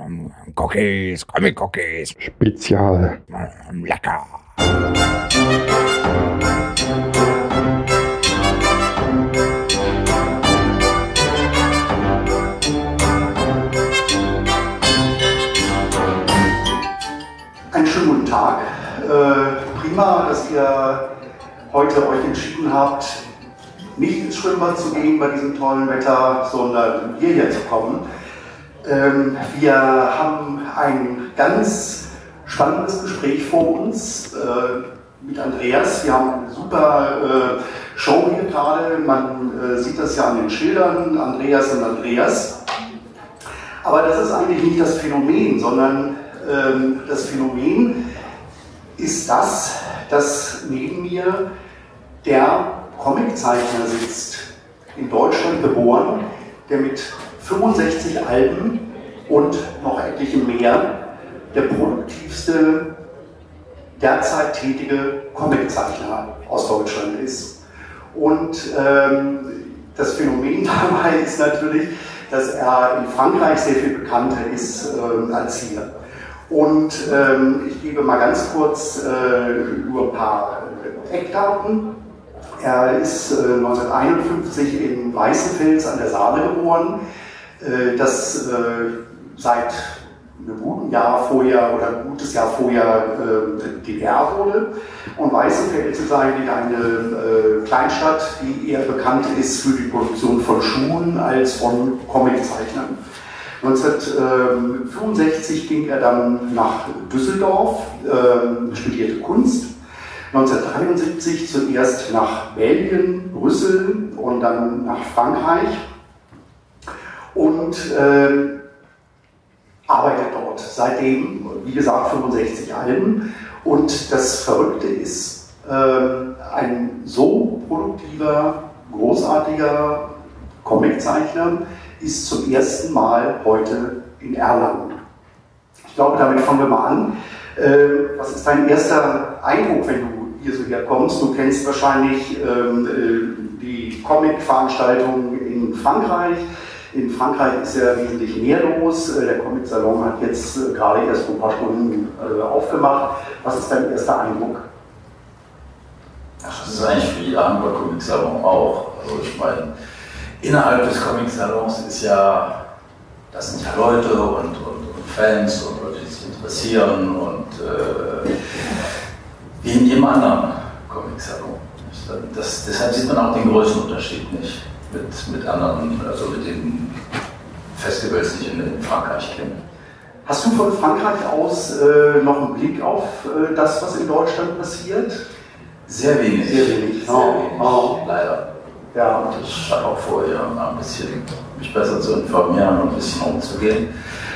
Cookies, Comic-Cookies. Spezial. Lecker. Einen schönen guten Tag. Prima, dass ihr heute euch entschieden habt, nicht ins Schwimmbad zu gehen bei diesem tollen Wetter, sondern hierher zu kommen. Wir haben ein ganz spannendes Gespräch vor uns mit Andreas. Wir haben eine super Show hier gerade. Man sieht das ja an den Schildern, Andreas und Andreas. Aber das ist eigentlich nicht das Phänomen, sondern das Phänomen ist das, dass neben mir der Comiczeichner sitzt, in Deutschland geboren, der mit 65 Alben und noch etliche mehr der produktivste derzeit tätige Comiczeichner aus Deutschland ist. Und das Phänomen dabei ist natürlich, dass er in Frankreich sehr viel bekannter ist als hier. Und ich gebe mal ganz kurz nur ein paar Eckdaten. Er ist 1951 in Weißenfels an der Saale geboren, das seit einem guten Jahr vorher oder ein gutes Jahr vorher DDR wurde. Und Weißenfels ist eigentlich eine Kleinstadt, die eher bekannt ist für die Produktion von Schuhen als von Comiczeichnern. 1965 ging er dann nach Düsseldorf, studierte Kunst. 1973 zuerst nach Belgien, Brüssel und dann nach Frankreich und arbeitet dort seitdem, wie gesagt, 65 Alben. Und das Verrückte ist, ein so produktiver, großartiger Comiczeichner ist zum ersten Mal heute in Erlangen. Ich glaube, damit fangen wir mal an. Was ist dein erster Eindruck, wenn du hier so herkommst? Du kennst wahrscheinlich die Comic-Veranstaltungen in Frankreich. In Frankreich ist ja wesentlich mehr los. Der Comic-Salon hat jetzt gerade erst vor ein paar Stunden aufgemacht. Was ist dein erster Eindruck? Ach, das ist eigentlich wie jeder andere Comic-Salon auch. Also ich meine, innerhalb des Comic-Salons ist ja, das sind ja Leute und Fans und Leute, die sich interessieren und wie in jedem anderen Comic-Salon. Deshalb sieht man auch den größten Unterschied nicht mit anderen, also mit den Festivals, die ich in Frankreich kenne. Hast du von Frankreich aus noch einen Blick auf das, was in Deutschland passiert? Sehr wenig. Sehr wenig, sehr wenig. Leider. Ja. Und ich habe auch vor, hier mal ein bisschen mich besser zu informieren und ein bisschen umzugehen.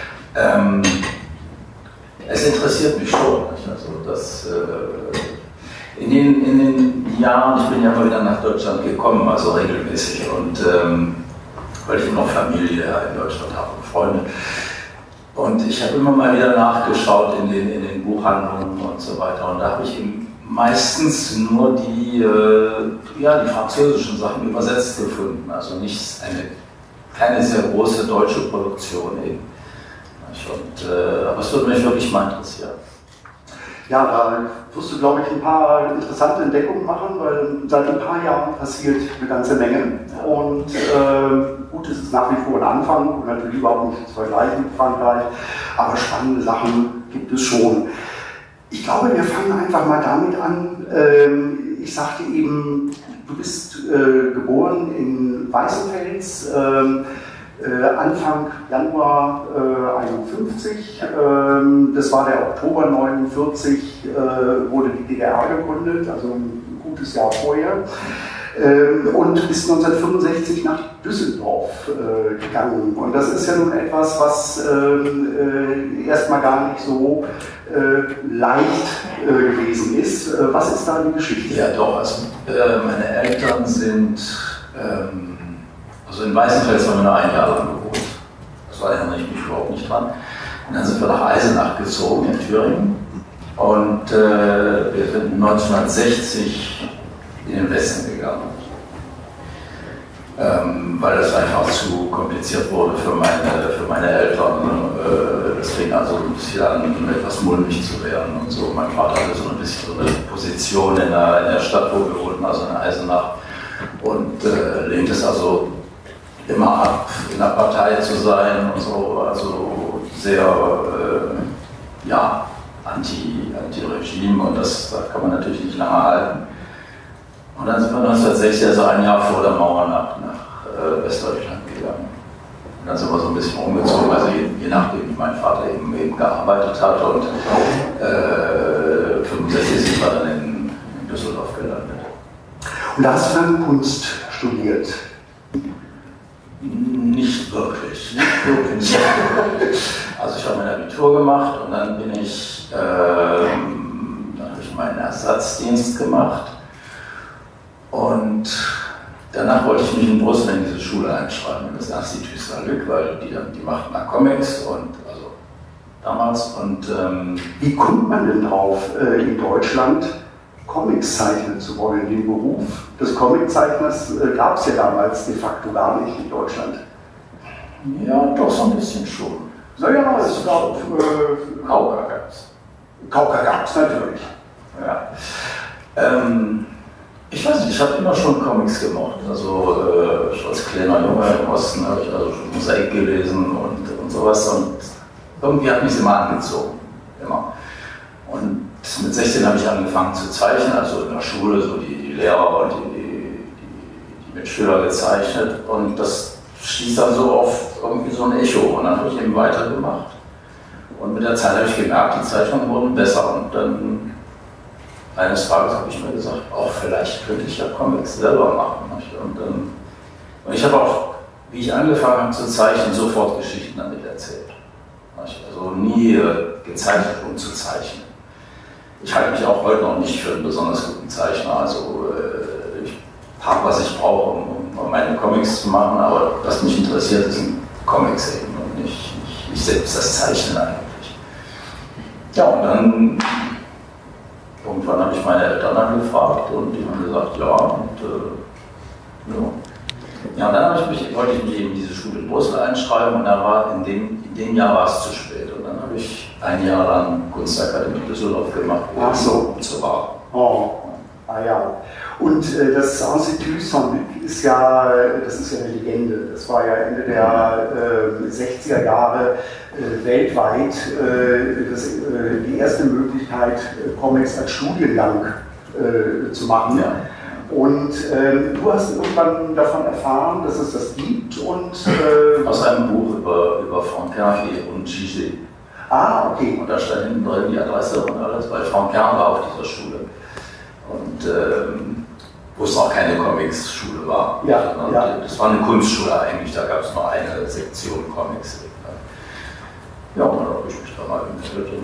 Es interessiert mich schon. Nicht? Also das, in den Jahren, ich bin ja immer wieder nach Deutschland gekommen, also regelmäßig, und weil ich immer noch Familie in Deutschland habe und Freunde. Und ich habe immer mal wieder nachgeschaut in den Buchhandlungen und so weiter. Und da habe ich eben meistens nur die französischen Sachen übersetzt gefunden. Also keine sehr große deutsche Produktion eben. Aber es würde mich wirklich mal interessieren. Ja, da wirst du, glaube ich, ein paar interessante Entdeckungen machen, weil seit ein paar Jahren passiert eine ganze Menge. Und gut, es ist nach wie vor ein Anfang und natürlich überhaupt nicht zu vergleichen mit Frankreich, aber spannende Sachen gibt es schon. Ich glaube, wir fangen einfach mal damit an. Ich sagte eben, du bist geboren in Weißenfels, Anfang Januar 51. Das war der Oktober 49, wurde die DDR gegründet, also ein gutes Jahr vorher. Und bis 1965 nach Düsseldorf gegangen. Und das ist ja nun etwas, was erstmal gar nicht so leicht gewesen ist. Was ist da die Geschichte? Ja, doch. Also, meine Eltern sind, also in Weißenfels haben wir nur ein Jahr lang gewohnt. Das erinnere ich mich überhaupt nicht dran. Und dann sind wir nach Eisenach gezogen in Thüringen. Und wir sind 1960 in den Westen gegangen. Weil das einfach zu kompliziert wurde für meine Eltern. Das fing also ein bisschen an, etwas mulmig zu werden und so. Mein Vater hatte so ein bisschen so eine Position in der Stadt, wo wir wohnten, also in Eisenach, und lehnt es also immer ab, in der Partei zu sein und so, also sehr ja, Anti-Regime, und da kann man natürlich nicht lange halten. Und dann sind wir 1960, also ein Jahr vor der Mauer, nach Westdeutschland gegangen. Und dann sind wir so ein bisschen umgezogen, also je nachdem, wie mein Vater eben gearbeitet hat, und 65 sind wir dann in Düsseldorf gelandet. Und da hast du dann Kunst studiert? Nicht wirklich. Also ich habe mein Abitur gemacht, und dann bin ich, dann habe ich meinen Ersatzdienst gemacht, und danach wollte ich mich in Brüssel in diese Schule einschreiben, in das Institut Saint-Luc, weil die machten da Comics, und also damals, und wie kommt man denn drauf, in Deutschland Comics zeichnen zu wollen? Den Beruf des Comiczeichners gab es ja damals de facto gar nicht in Deutschland. ja, doch so ein bisschen schon. Naja, es gab Kauka gab es. Kauka gab es natürlich. Ja. Ich weiß nicht, ich habe immer schon Comics gemocht. Also schon als kleiner Junge im Osten habe ich also schon Mosaik gelesen und sowas, und irgendwie hat mich es immer angezogen. Immer. Und mit 16 habe ich angefangen zu zeichnen, also in der Schule, so die Lehrer und die Mitschüler gezeichnet, und das stieß dann so auf irgendwie so ein Echo, und dann habe ich eben weitergemacht. Und mit der Zeit habe ich gemerkt, die Zeichnungen wurden besser, und dann eines Tages habe ich mir gesagt, auch vielleicht könnte ich ja Comics selber machen. Und ich habe auch, wie ich angefangen habe zu zeichnen, sofort Geschichten damit erzählt. Also nie gezeichnet, um zu zeichnen. Ich halte mich auch heute noch nicht für einen besonders guten Zeichner. Also ich habe, was ich brauche, um meine Comics zu machen, aber was mich interessiert, sind Comics eben, und nicht selbst das Zeichnen eigentlich. Ja, und dann irgendwann habe ich meine Eltern angefragt, und die haben gesagt, ja, und ja, und dann wollte ich mich eben in diese Schule in Brüssel einschreiben, und dann war in dem Jahr war es zu spät, und dann habe ich ein Jahr lang Kunstakademie Düsseldorf gemacht, Ach so. Zur Wahl. Oh, ja. Und das Institut Saint-Luc ist ja eine Legende. Das war ja Ende der 60er Jahre weltweit die erste Möglichkeit, Comics als Studiengang zu machen. Ja. Und du hast irgendwann davon erfahren, dass es das gibt, und aus einem Buch über Franquin und Gigé. Ah, okay. Und da stand hinten drin die Adresse und alles, weil Franquin war auf dieser Schule. Und wo es noch keine Comics-Schule war. Ja, ja. Das war eine Kunstschule eigentlich, da gab es nur eine Sektion Comics. Ja, und dann habe ich mich da mal gemeldet.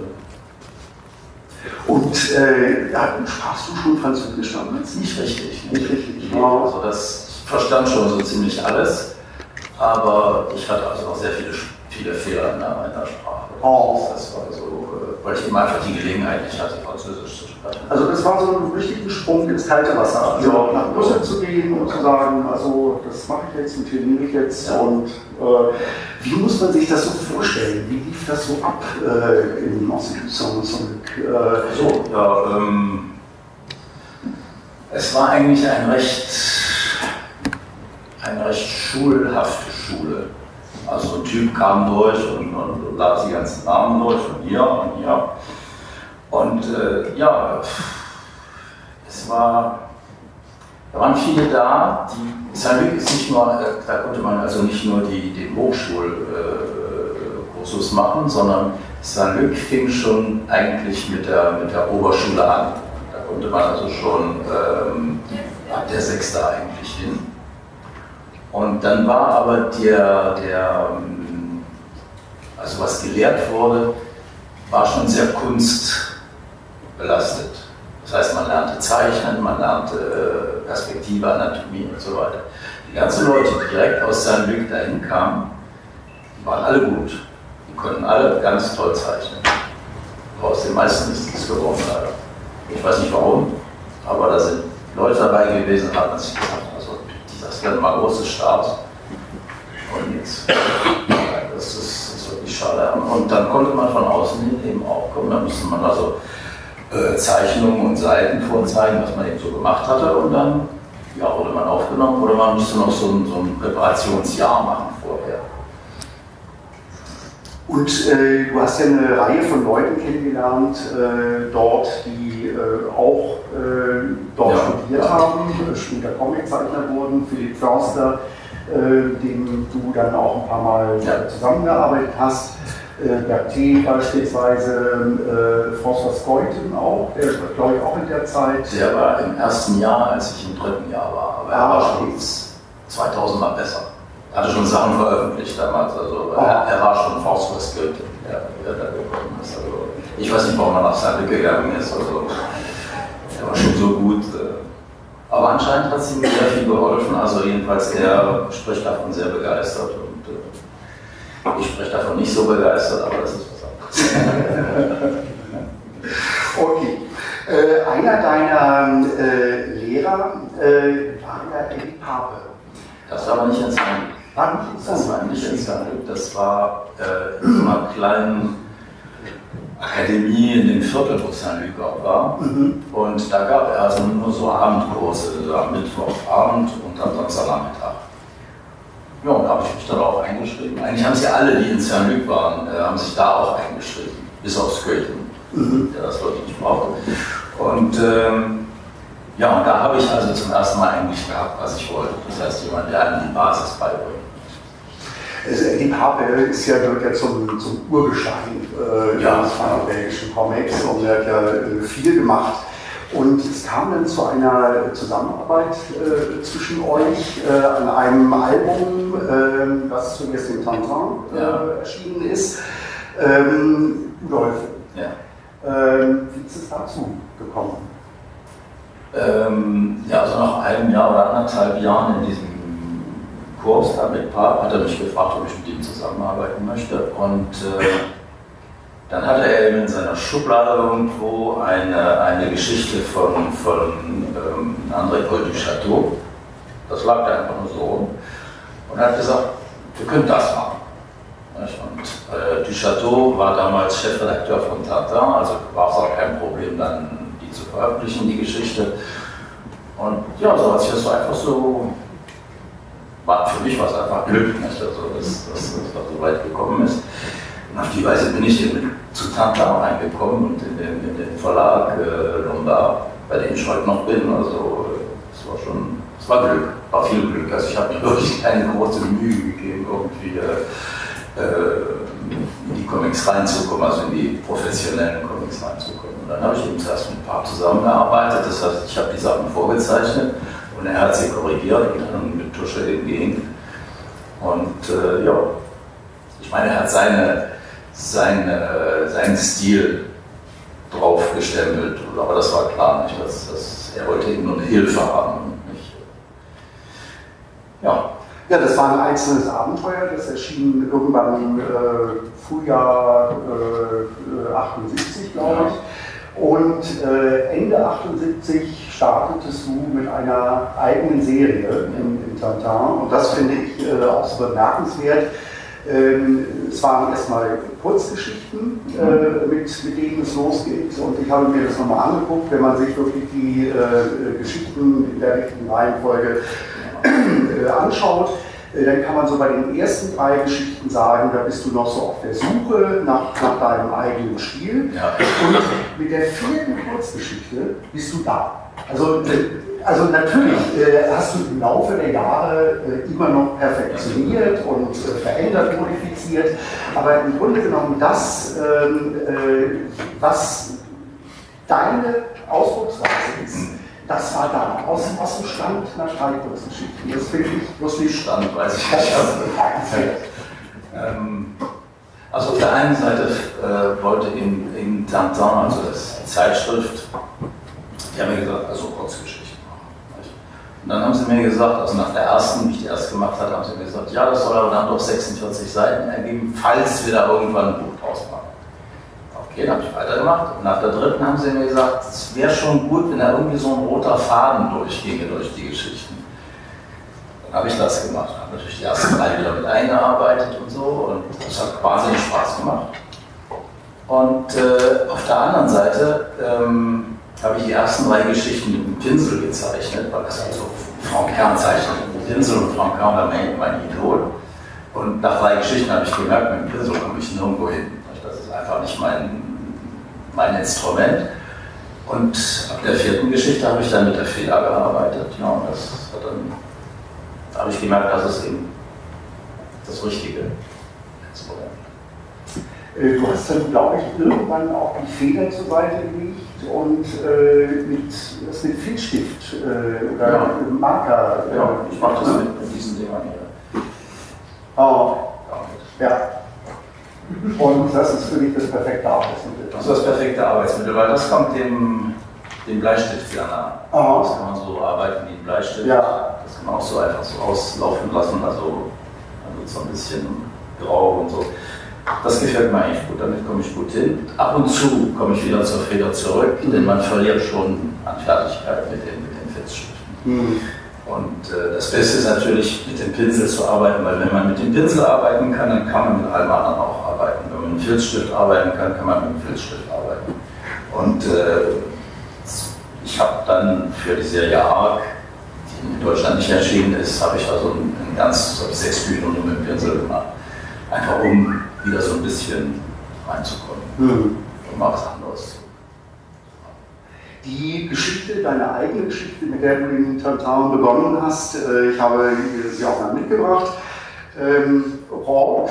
Und sprachst du schon Französisch damals? Nicht richtig. Nicht richtig. Ja. Also ich verstand schon so ziemlich alles, aber ich hatte also auch sehr viele Fehler in meiner Sprache. Oh. Das war so, weil ich eben einfach die Gelegenheit nicht hatte, Französisch zu sprechen. Also das war so ein richtiger Sprung ins kalte Wasser. Also ja, nach Brüssel zu gehen und zu sagen, also das mache ich jetzt und hier nehme ich jetzt. Ja. Und wie muss man sich das so vorstellen? Wie lief das so ab im Institut Saint-Luc? Es war eigentlich eine recht schulhafte Schule. Also ein Typ kam durch und las die ganzen Namen durch, von hier und hier. Und da waren viele da, Saint-Luc ist nicht nur, da konnte man also nicht nur den Hochschulkursus machen, sondern Saint-Luc fing schon eigentlich mit der Oberschule an. Da konnte man also schon ab der 6. eigentlich hin. Und dann war aber also was gelehrt wurde, war schon sehr kunstbelastet. Das heißt, man lernte Zeichnen, man lernte Perspektive, Anatomie und so weiter. Die ganzen Leute, die direkt aus Saint-Luc dahin kamen, die waren alle gut. Die konnten alle ganz toll zeichnen. Aber aus den meisten ist nichts geworden, leider. Ich weiß nicht warum, aber da sind Leute dabei gewesen, haben man sich gesagt, also das werden mal große Stars und nichts. Das ist wirklich schade. Und dann konnte man von außen eben auch kommen, da musste man also Zeichnungen und Seiten vorzeigen, was man eben so gemacht hatte, und dann wurde man aufgenommen, oder man musste noch so ein Präparationsjahr machen vorher. Und du hast ja eine Reihe von Leuten kennengelernt dort, die auch dort studiert haben, später Comiczeichner wurden, Philipp Förster, dem du dann auch ein paar Mal zusammengearbeitet hast, Berthet beispielsweise, François Skeuten auch, der glaube ich auch in der Zeit. Der war im ersten Jahr, als ich im dritten Jahr war, aber er war schon 2000 Mal besser. Er hatte schon Sachen veröffentlicht damals, also er war schon François Skeuten, der da gekommen ist. Also, ich weiß nicht, warum er nach Saarbrücken gegangen ist, also er war schon so gut. Aber anscheinend hat es ihm sehr viel geholfen, also jedenfalls er spricht davon sehr begeistert, und ich spreche davon nicht so begeistert, aber das ist was anderes. Okay. Einer deiner Lehrer war ja Eddie Pape. Das war aber nicht in Saarbrücken. Das war nicht in Saarbrücken, das war in so einer kleinen Akademie in dem Viertel, wo Saint-Luc auch war. Und da gab er also nur so Abendkurse, am Mittwochabend und am Samstagnachmittag. Ja, und da habe ich mich dann auch eingeschrieben. Eigentlich haben sie alle, die in Saint-Luc waren, haben sich da auch eingeschrieben, bis auf Skeuten, der das wirklich nicht brauchte. Und und da habe ich also zum ersten Mal eigentlich gehabt, was ich wollte. Das heißt, jemand, der einem die Basis beibringt. Die Pape gehört ja zum Urgestein des belgischen Comics, und er hat ja viel gemacht. Und es kam dann zu einer Zusammenarbeit zwischen euch an einem Album, das zuerst in Tintin erschienen ist. Rudolf, wie ist es dazu gekommen? Also nach einem Jahr oder anderthalb Jahren in diesem Kurs da mit Pape hat er mich gefragt, ob ich mit ihm zusammenarbeiten möchte. Und dann hatte er in seiner Schublade irgendwo eine Geschichte von André Paul Duchateau. Das lag da einfach nur so. Und er hat gesagt, wir können das machen. Und Duchateau war damals Chefredakteur von Tintin, also war es auch kein Problem, dann die zu veröffentlichen, die Geschichte. Und ja, so hat sich das so einfach so, für mich war es einfach Glück, nicht? Also, dass das so weit gekommen ist. Und auf die Weise bin ich eben zu Tintin reingekommen und in den Verlag Lombard, bei dem ich heute noch bin. Also es war Glück, war viel Glück. Also ich habe mir wirklich keine große Mühe gegeben, irgendwie in die Comics reinzukommen, also in die professionellen Comics reinzukommen. Und dann habe ich eben zuerst mit Pape zusammengearbeitet, das heißt, ich habe die Sachen vorgezeichnet und er hat sie korrigiert und dann mit Tusche eben gehängt. Und ich meine, er hat seinen Stil drauf gestempelt, aber das war klar nicht, dass er wollte eben nur eine Hilfe haben. Nicht, Ja, das war ein einzelnes Abenteuer, das erschien irgendwann im Frühjahr 78, glaube ich. Und Ende 78 startetest du mit einer eigenen Serie in Tintin. Und das finde ich auch so bemerkenswert. Es waren erstmal Kurzgeschichten, mit denen es losgeht. Und ich habe mir das nochmal angeguckt, wenn man sich wirklich die Geschichten in der richtigen Reihenfolge anschaut, dann kann man so bei den ersten 3 Geschichten sagen, da bist du noch so auf der Suche nach deinem eigenen Stil. Ja. Und mit der 4. Kurzgeschichte bist du da. Also natürlich hast du im Laufe der Jahre immer noch perfektioniert und verändert, modifiziert, aber im Grunde genommen das, was deine Ausdrucksweise ist, das war da, aus dem Stand einer Schreibkurzgeschichte. Das finde ich lustig. Stand, weiß ich nicht. Also auf der einen Seite wollte in Tintin, also das Zeitschrift, die haben mir gesagt, also Kurzgeschichten machen. Und dann haben sie mir gesagt, also nach der ersten, wie ich die erst gemacht habe, haben sie mir gesagt, ja, das soll aber dann doch 46 Seiten ergeben, falls wir da irgendwann ein Buch draus machen. Okay, dann habe ich weitergemacht. Und nach der 3. haben sie mir gesagt, es wäre schon gut, wenn da irgendwie so ein roter Faden durchginge durch die Geschichten. Dann habe ich das gemacht. Habe natürlich die ersten 3 wieder mit eingearbeitet und so und das hat wahnsinnig Spaß gemacht. Und auf der anderen Seite habe ich die ersten 3 Geschichten mit dem Pinsel gezeichnet, weil das also Frank Kern zeichnet mit dem Pinsel und Frank Kern war mein Idol. Und nach 3 Geschichten habe ich gemerkt, mit dem Pinsel komme ich nirgendwo hin. Das ist einfach nicht mein Instrument. Und ab der 4. Geschichte habe ich dann mit der Feder gearbeitet. Ja, und da habe ich gemerkt, das ist eben das richtige Instrument. Du hast dann, glaube ich, irgendwann auch die Feder zur Seite gelegt und das mit Filzstift oder Marker. Ja, ich mache das mit diesen Dingern hier. Oh, ja. Und das ist für dich das perfekte Arbeitsmittel. Das ist das perfekte Arbeitsmittel, weil das kommt dem Bleistift sehr nah. Oh. Das kann man so arbeiten wie ein Bleistift. Ja. Das kann man auch so einfach so auslaufen lassen, also so ein bisschen grau und so. Das gefällt mir eigentlich gut, damit komme ich gut hin. Ab und zu komme ich wieder zur Feder zurück, denn man verliert schon an Fertigkeit mit den Filzstiften. Mhm. Und das Beste ist natürlich, mit dem Pinsel zu arbeiten, weil wenn man mit dem Pinsel arbeiten kann, dann kann man mit allem anderen auch arbeiten. Wenn man mit dem Filzstift arbeiten kann, kann man mit dem Filzstift arbeiten. Und ich habe dann für die Serie Arc, die in Deutschland nicht erschienen ist, habe ich also ein ganz 6 Bücher nur mit dem Pinsel gemacht. Einfach um wieder so ein bisschen reinzukommen und mal was anderes zu. Die Geschichte, deine eigene Geschichte, mit der du in Tintin begonnen hast, ich habe sie auch mal mitgebracht. Rourke,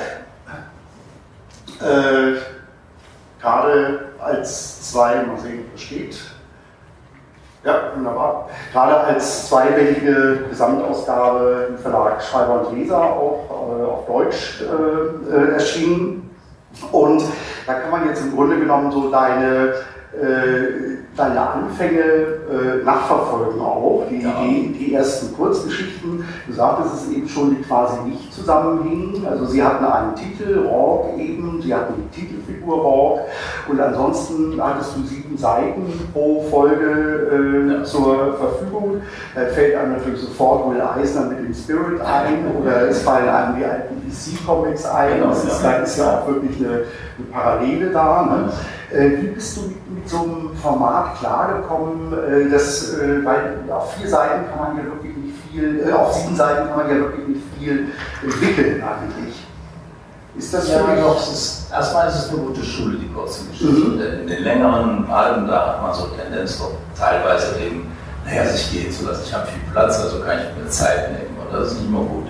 gerade als mal sehen, was steht. Ja, wunderbar. Gerade als 2-bändige Gesamtausgabe im Verlag Schreiber und Leser auch auf Deutsch erschienen. Und da kann man jetzt im Grunde genommen so deine Anfänge nachverfolgen auch, die ersten Kurzgeschichten. Du sagtest es eben schon, die quasi nicht zusammenhingen. Also sie hatten einen Titel, Rourke eben, sie hatten die Titelfigur Rourke und ansonsten hattest du 7 Seiten pro Folge zur Verfügung. Da fällt einem natürlich sofort Will Eisner mit dem Spirit ein oder es fallen einem die alten DC-Comics ein. Da ist ja auch wirklich eine Parallele da. Ne? Wie bist du mit so einem Format klargekommen, weil auf 4 Seiten kann man ja wirklich nicht viel, auf 7 Seiten kann man ja wirklich nicht viel entwickeln eigentlich? Ist das ja, doch, erstmal ist es eine gute Schule, die kurzen Geschichten. In den längeren Alben, da hat man so Tendenz doch teilweise eben, sich gehen zu lassen. Ich habe viel Platz, also kann ich mir Zeit nehmen. Und das ist nicht immer gut.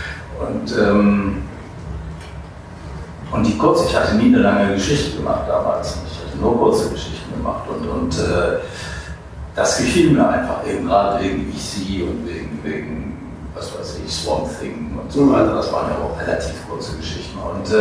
Und die kurze, ich hatte nie eine lange Geschichte gemacht damals. Ich hatte nur kurze Geschichten gemacht. Und das gefiel mir einfach, eben gerade wegen EC und wegen was weiß ich, Swamp Thing und so weiter. Das waren ja auch relativ kurze Geschichten. Und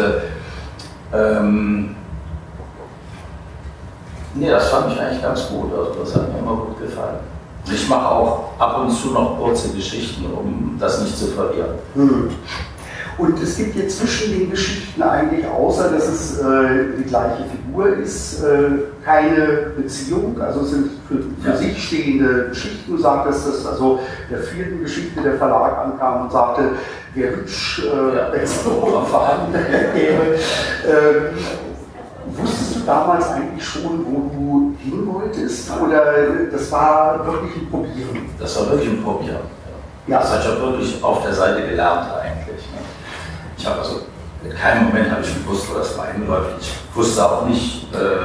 das fand ich eigentlich ganz gut. Also das hat mir immer gut gefallen. Ich mache auch ab und zu noch kurze Geschichten, um das nicht zu verlieren. Und es gibt jetzt zwischen den Geschichten eigentlich, außer dass es die gleiche Figur ist, keine Beziehung. Also es sind für sich stehende Geschichten. Du sagtest, dass also der 4. Geschichte der Verlag ankam und sagte, wer hübsch so vorhanden wäre. Wusstest du damals eigentlich schon, wo du hin wolltest? Oder das war wirklich ein Probieren? Das war wirklich ein Probieren. Ja. Das habe ich auch wirklich auf der Seite gelernt eigentlich. Ne? Ich habe also in keinem Moment habe ich gewusst, wo das mal hinläuft. Ich wusste auch nicht,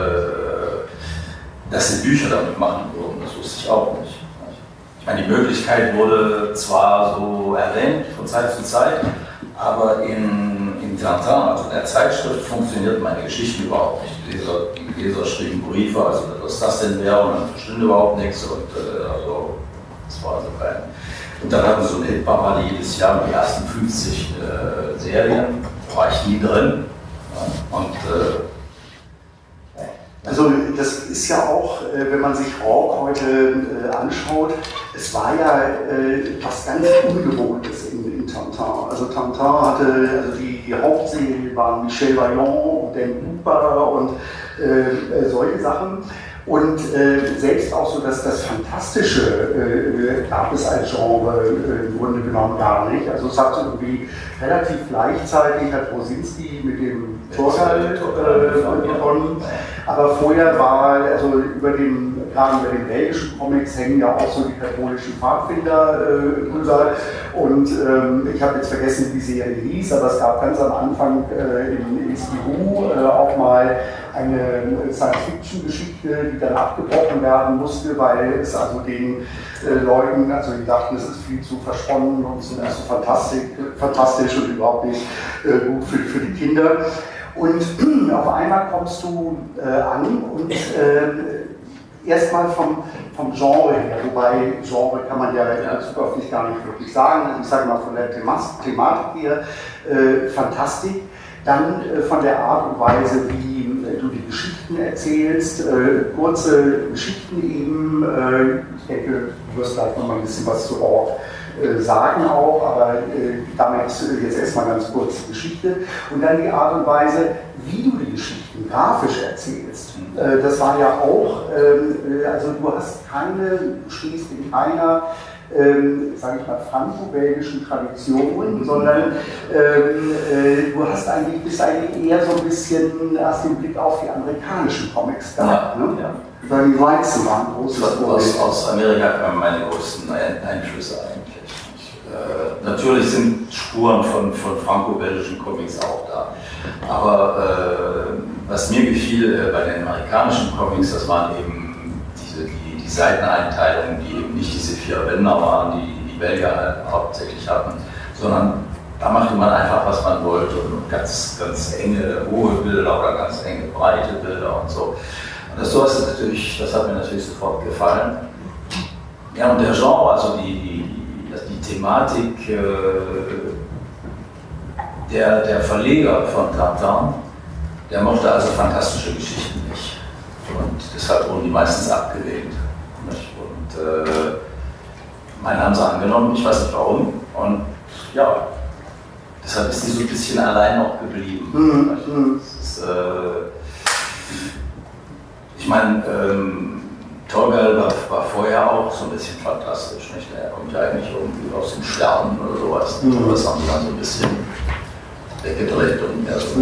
dass sie Bücher damit machen würden. Das wusste ich auch nicht. Ich meine, die Möglichkeit wurde zwar so erwähnt von Zeit zu Zeit, aber in Tintin, also der Zeitschrift, funktioniert meine Geschichten überhaupt nicht. Die Leser schrieben Briefe, also was das denn wäre, und dann verstünde überhaupt nichts. Und also, das war so kein. Und dann hatten wir so eine Hitparade jedes Jahr mit den ersten 50 Serien, da war ich nie drin. Ja, und also das ist ja auch, wenn man sich Rourke heute anschaut, es war ja was ganz Ungewohntes in Tintin. Also Tintin hatte, also die Hauptserien waren Michel Vaillant und Dan Hooper und solche Sachen. Und selbst auch so, dass das Fantastische gab es als Genre im Grunde genommen gar nicht. Also es hat irgendwie relativ gleichzeitig, hat Rosinski mit dem Torgal begonnen. Aber vorher war, also gerade über den belgischen Comics hängen ja auch so die katholischen Pfadfinder drüber. Und ich habe jetzt vergessen, wie die Serie hieß, aber es gab ganz am Anfang in Spirou auch mal eine Science-Fiction-Geschichte, die dann abgebrochen werden musste, weil es also den Leuten, also die dachten, es ist viel zu versponnen und so fantastisch und überhaupt nicht gut für die Kinder. Und auf einmal kommst du an und erstmal vom Genre her, wobei Genre kann man ja in Bezug auf dich gar nicht wirklich sagen, ich sage mal von der Thematik her, Fantastik, dann von der Art und Weise, wie du die Geschichten erzählst, kurze Geschichten eben, ich denke, du wirst gleich noch mal ein bisschen was zu Ort sagen auch, aber damit jetzt erstmal ganz kurz die Geschichte und dann die Art und Weise, wie du die Geschichten grafisch erzählst. Das war ja auch, also du stehst in keiner, sage ich mal, franco-belgischen Tradition, sondern du bist eigentlich eher so ein bisschen, hast den Blick auf die amerikanischen Comics gehabt. Ja, ne? ja. Weil die Weizen waren großes aus Amerika kamen meine größten Einflüsse eigentlich. Natürlich sind Spuren von franco-belgischen Comics auch da. Aber was mir gefiel bei den amerikanischen Comics, das waren eben die Seiteneinteilungen, die eben nicht diese 4 Bänder waren, die die Belgier hauptsächlich hatten, sondern da machte man einfach, was man wollte und ganz, ganz enge, hohe Bilder oder ganz enge, breite Bilder und so. Und das hat mir natürlich sofort gefallen. Ja, und der Genre, also die Thematik, der Verleger von Tintin, der mochte also fantastische Geschichten nicht. Und deshalb wurden die meistens abgelehnt. Und meine haben sie angenommen, ich weiß nicht warum. Und ja, deshalb ist die so ein bisschen allein auch geblieben. Ich meine, Torgal war vorher auch so ein bisschen fantastisch. Nicht? Er kommt ja eigentlich irgendwie aus den Sternen oder sowas. Das haben sie dann so ein bisschen weggedreht und mehr so.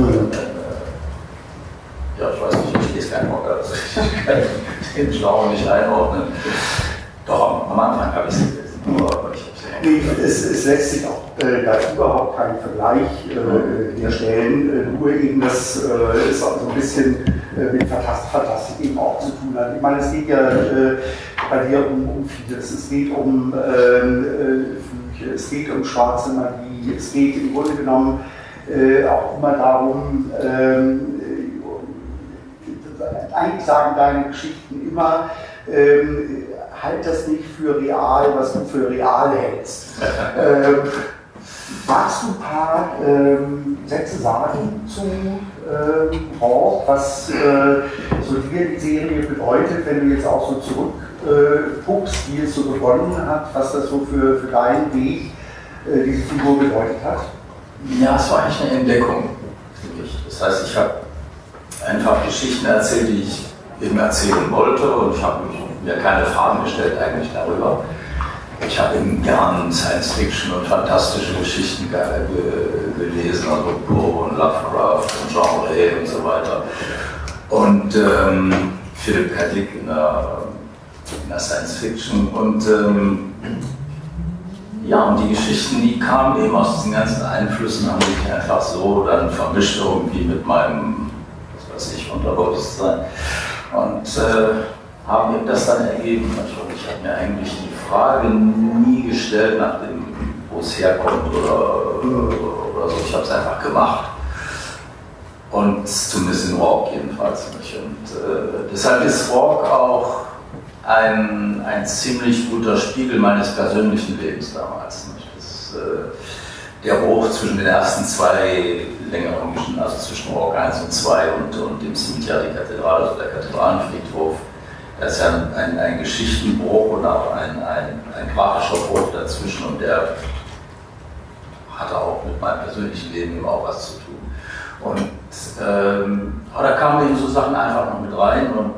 Ja, ich weiß nicht, ich lese keinen Bock, also ich kann den Genre nicht einordnen. Doch, am Anfang habe ich es gelesen, aber ich habe es es lässt sich auch da überhaupt keinen Vergleich herstellen, nur eben das ist auch so ein bisschen mit Fantastik eben auch zu tun hat. Ich meine, es geht ja bei dir um vieles. Es geht um Flüche, es geht um schwarze Magie, es geht im Grunde genommen auch immer darum, eigentlich sagen deine Geschichten immer, halt das nicht für real, was du für real hältst. Magst du ein paar Sätze sagen zu Hawk, was so dir die Serie bedeutet, wenn du jetzt auch so zurückguckst, wie es so begonnen hat, was das so für deinen Weg diese Figur bedeutet hat? Ja, es war eigentlich eine Entdeckung für mich. Das heißt, ich habe einfach Geschichten erzählt, die ich eben erzählen wollte und ich habe mir keine Fragen gestellt eigentlich darüber. Ich habe eben gern Science-Fiction und fantastische Geschichten gelesen, also Poe und Lovecraft und Jean Ray und so weiter. Und Philip K. Dick in der Science-Fiction. Und ja, und die Geschichten, die kamen eben aus diesen ganzen Einflüssen, haben sich einfach so dann vermischt irgendwie mit meinem, was weiß ich, Unterbewusstsein. Und haben eben das dann ergeben. Und ich habe mir eigentlich die Frage nie gestellt, nach dem, wo es herkommt oder so. Ich habe es einfach gemacht. Und zumindest in Rock jedenfalls nicht. Und deshalb ist Rock auch ein ziemlich guter Spiegel meines persönlichen Lebens damals. Das, der Bruch zwischen den ersten 2 längeren Geschichten, also zwischen Rock 1 und 2 und dem Cimetière die Kathedrale, also der Kathedralenfriedhof, das ist ja ein Geschichtenbruch und auch ein grafischer Bruch dazwischen und der hatte auch mit meinem persönlichen Leben auch was zu tun. Und aber da kamen eben so Sachen einfach noch mit rein und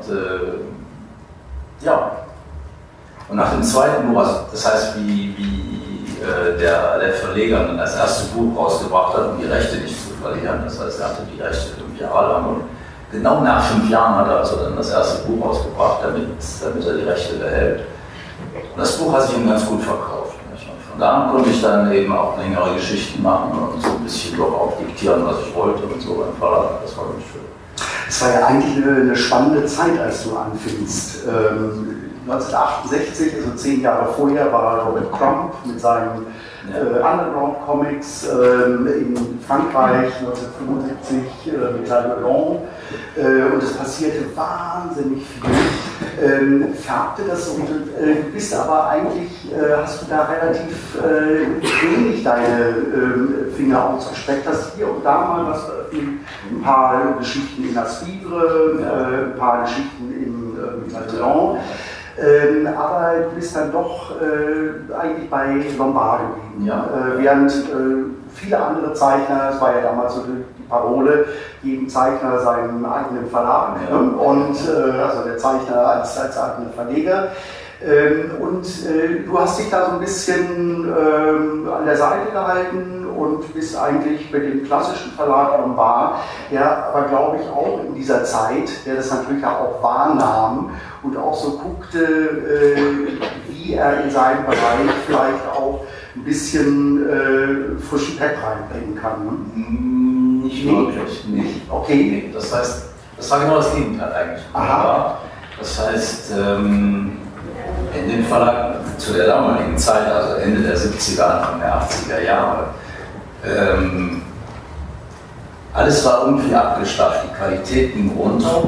ja. Und nach dem zweiten Buch, also das heißt, wie der Verleger dann das erste Buch rausgebracht hat, um die Rechte nicht zu verlieren, das heißt, er hatte die Rechte 5 Jahre lang und genau nach 5 Jahren hat er also dann das erste Buch rausgebracht, damit er die Rechte behält. Und das Buch hat sich ihm ganz gut verkauft. Nicht? Und von da an konnte ich dann eben auch längere Geschichten machen und so ein bisschen doch auch diktieren, was ich wollte und so beim Verlag. Das war ganz schön. Es war ja eigentlich eine spannende Zeit, als du anfingst. 1968, also 10 Jahre vorher, war Robert Crumb mit seinen Underground-Comics in Frankreich, 1975 mit Talleyrand. Und es passierte wahnsinnig viel. Färbte das und du bist aber eigentlich, hast du da relativ wenig deine Finger ausgestreckt, hast hier und da mal was veröffentlicht, ein paar Geschichten in das Livre, ein paar Geschichten in Talleyrand. Aber du bist dann doch eigentlich bei Lombard geblieben. Ja. Während viele andere Zeichner, das war ja damals so die Parole, jedem Zeichner seinen eigenen Verlag, ja. Ne? Und also der Zeichner als eigener Verleger. Du hast dich da so ein bisschen an der Seite gehalten und bist eigentlich mit dem klassischen Verlag Lombard, der aber glaube ich auch in dieser Zeit, der das natürlich auch wahrnahm und auch so guckte, wie er in seinem Bereich vielleicht auch ein bisschen frischen Pep reinbringen kann. Ne? Nicht wirklich. Nicht. Okay. Nee, das heißt, das war genau das Gegenteil eigentlich. Aha. Das heißt, in dem Verlag zu der damaligen Zeit, also Ende der 70er, Anfang der 80er Jahre, alles war irgendwie abgestafft, die Qualität ging runter.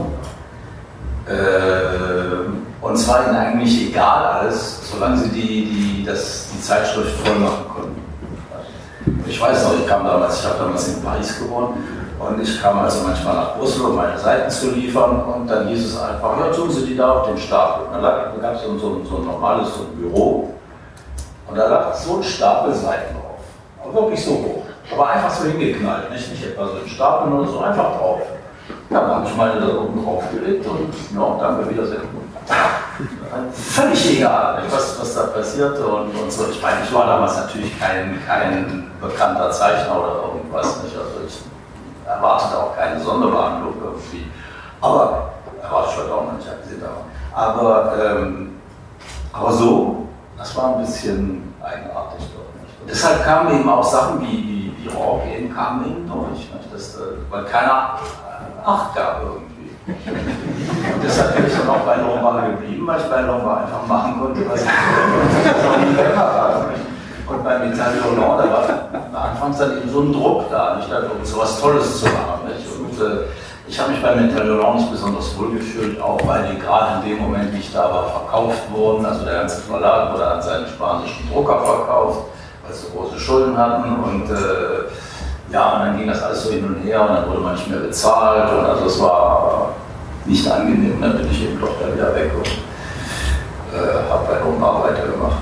Und zwar ihnen eigentlich egal alles, solange sie die Zeitschrift voll machen konnten. Ich weiß noch, ich habe damals in Paris gewohnt und ich kam also manchmal nach Brüssel, um meine Seiten zu liefern und dann hieß es einfach, ja, tun Sie die da auf den Stapel. Und dann gab es so ein normales Büro und da lag so ein Stapel Seiten drauf. Aber wirklich so hoch. Aber einfach so hingeknallt, nicht etwa so ein Stapel oder so, einfach drauf. Ja, dann habe ich meine da oben draufgelegt und ja, danke, Wiedersehen. Völlig egal, was da passierte und so. Ich meine, ich war damals natürlich kein bekannter Zeichner oder irgendwas, nicht. Also ich erwartete auch keine Sonderbehandlung irgendwie. Aber, erwartet ich heute auch noch nicht, abgesehen davon. Aber so, das war ein bisschen eigenartig doch nicht. Und deshalb kamen eben auch Sachen wie Rock eben kamen eben durch, nicht? Weil keiner Acht gab irgendwie. Und deshalb bin ich dann auch bei Lombard geblieben, weil ich bei Lombard einfach machen konnte, was ich wollte. Und bei Métal-Hurlant, da war anfangs dann eben so ein Druck da, nicht? Also, um so was Tolles zu machen. Nicht? Und ich habe mich bei Métal-Hurlant nicht besonders wohl gefühlt, auch weil die gerade in dem Moment, wie ich da war, verkauft wurden. Also der ganze Verlag wurde an seinen spanischen Drucker verkauft, weil sie so große Schulden hatten. Und ja, und dann ging das alles so hin und her und dann wurde man nicht mehr bezahlt. Und also es war nicht angenehm. Dann bin ich eben doch da wieder weg und habe bei Lombard weitergemacht.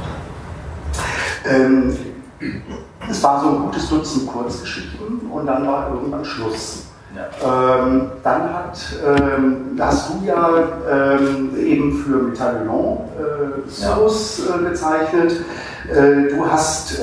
Es war so ein gutes Dutzend Kurzgeschichten und dann war irgendwann Schluss. Ja. Dann hast du ja eben für Métal-Hurlant Soos gezeichnet. Du hast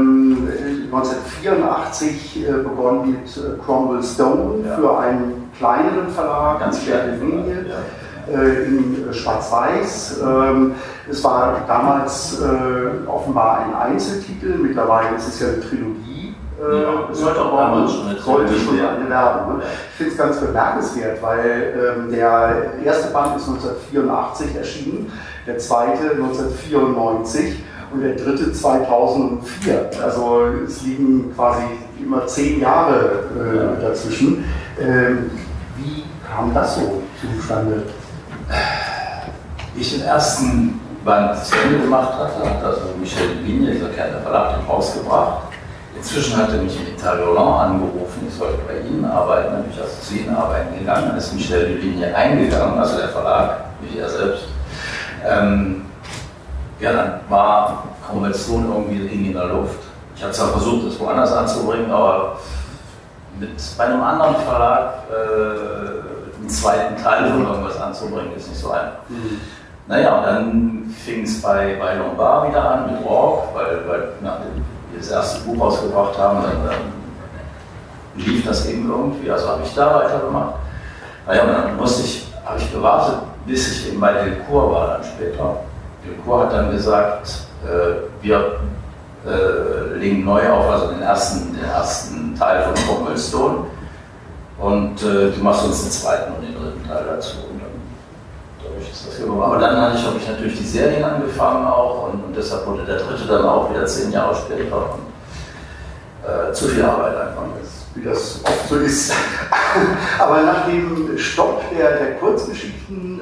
1984 begonnen mit Cromwell Stone für einen kleineren Verlag, ganz kleine Linie. In Schwarz-Weiß. Es war damals offenbar ein Einzeltitel, mittlerweile ist es ja eine Trilogie. Sollte auch damals schon eine Werbung. Ne? Ich finde es ganz bemerkenswert, weil der erste Band ist 1984 erschienen, der zweite 1994 und der dritte 2004. Also es liegen quasi immer 10 Jahre dazwischen. Wie kam das so zustande? Wie ich den ersten Band zu Ende gemacht hatte, hat also Michel Vigne, dieser kleine Verlag, den rausgebracht. Inzwischen hatte mich Métal-Hurlant angerufen, ich sollte bei Ihnen arbeiten, dann bin ich also zu Ihnen arbeiten gegangen, dann ist Michel Vigne eingegangen, also der Verlag, nicht er selbst. Ja, dann war Cromwell Stone irgendwie in der Luft. Ich habe zwar versucht, das woanders anzubringen, aber bei einem anderen Verlag einen zweiten Teil von irgendwas anzubringen, ist nicht so einfach. Naja, und dann fing es bei Lombard wieder an mit Rock, weil nachdem wir das erste Buch rausgebracht haben, dann lief das eben irgendwie, also habe ich da weitergemacht. Naja, und dann habe ich gewartet, bis ich eben bei Delcourt war dann später. Delcourt hat dann gesagt, wir legen neu auf, also den ersten Teil von Cromwell-Stone, und du machst uns den zweiten und den dritten Teil dazu. Und dann dadurch ist das gemacht. Aber dann habe ich natürlich die Serien angefangen auch, und deshalb wurde der dritte dann auch wieder 10 Jahre später. Und, zu viel Arbeit einfach. Wie das oft so ist. Aber nach dem Stopp der Kurzgeschichten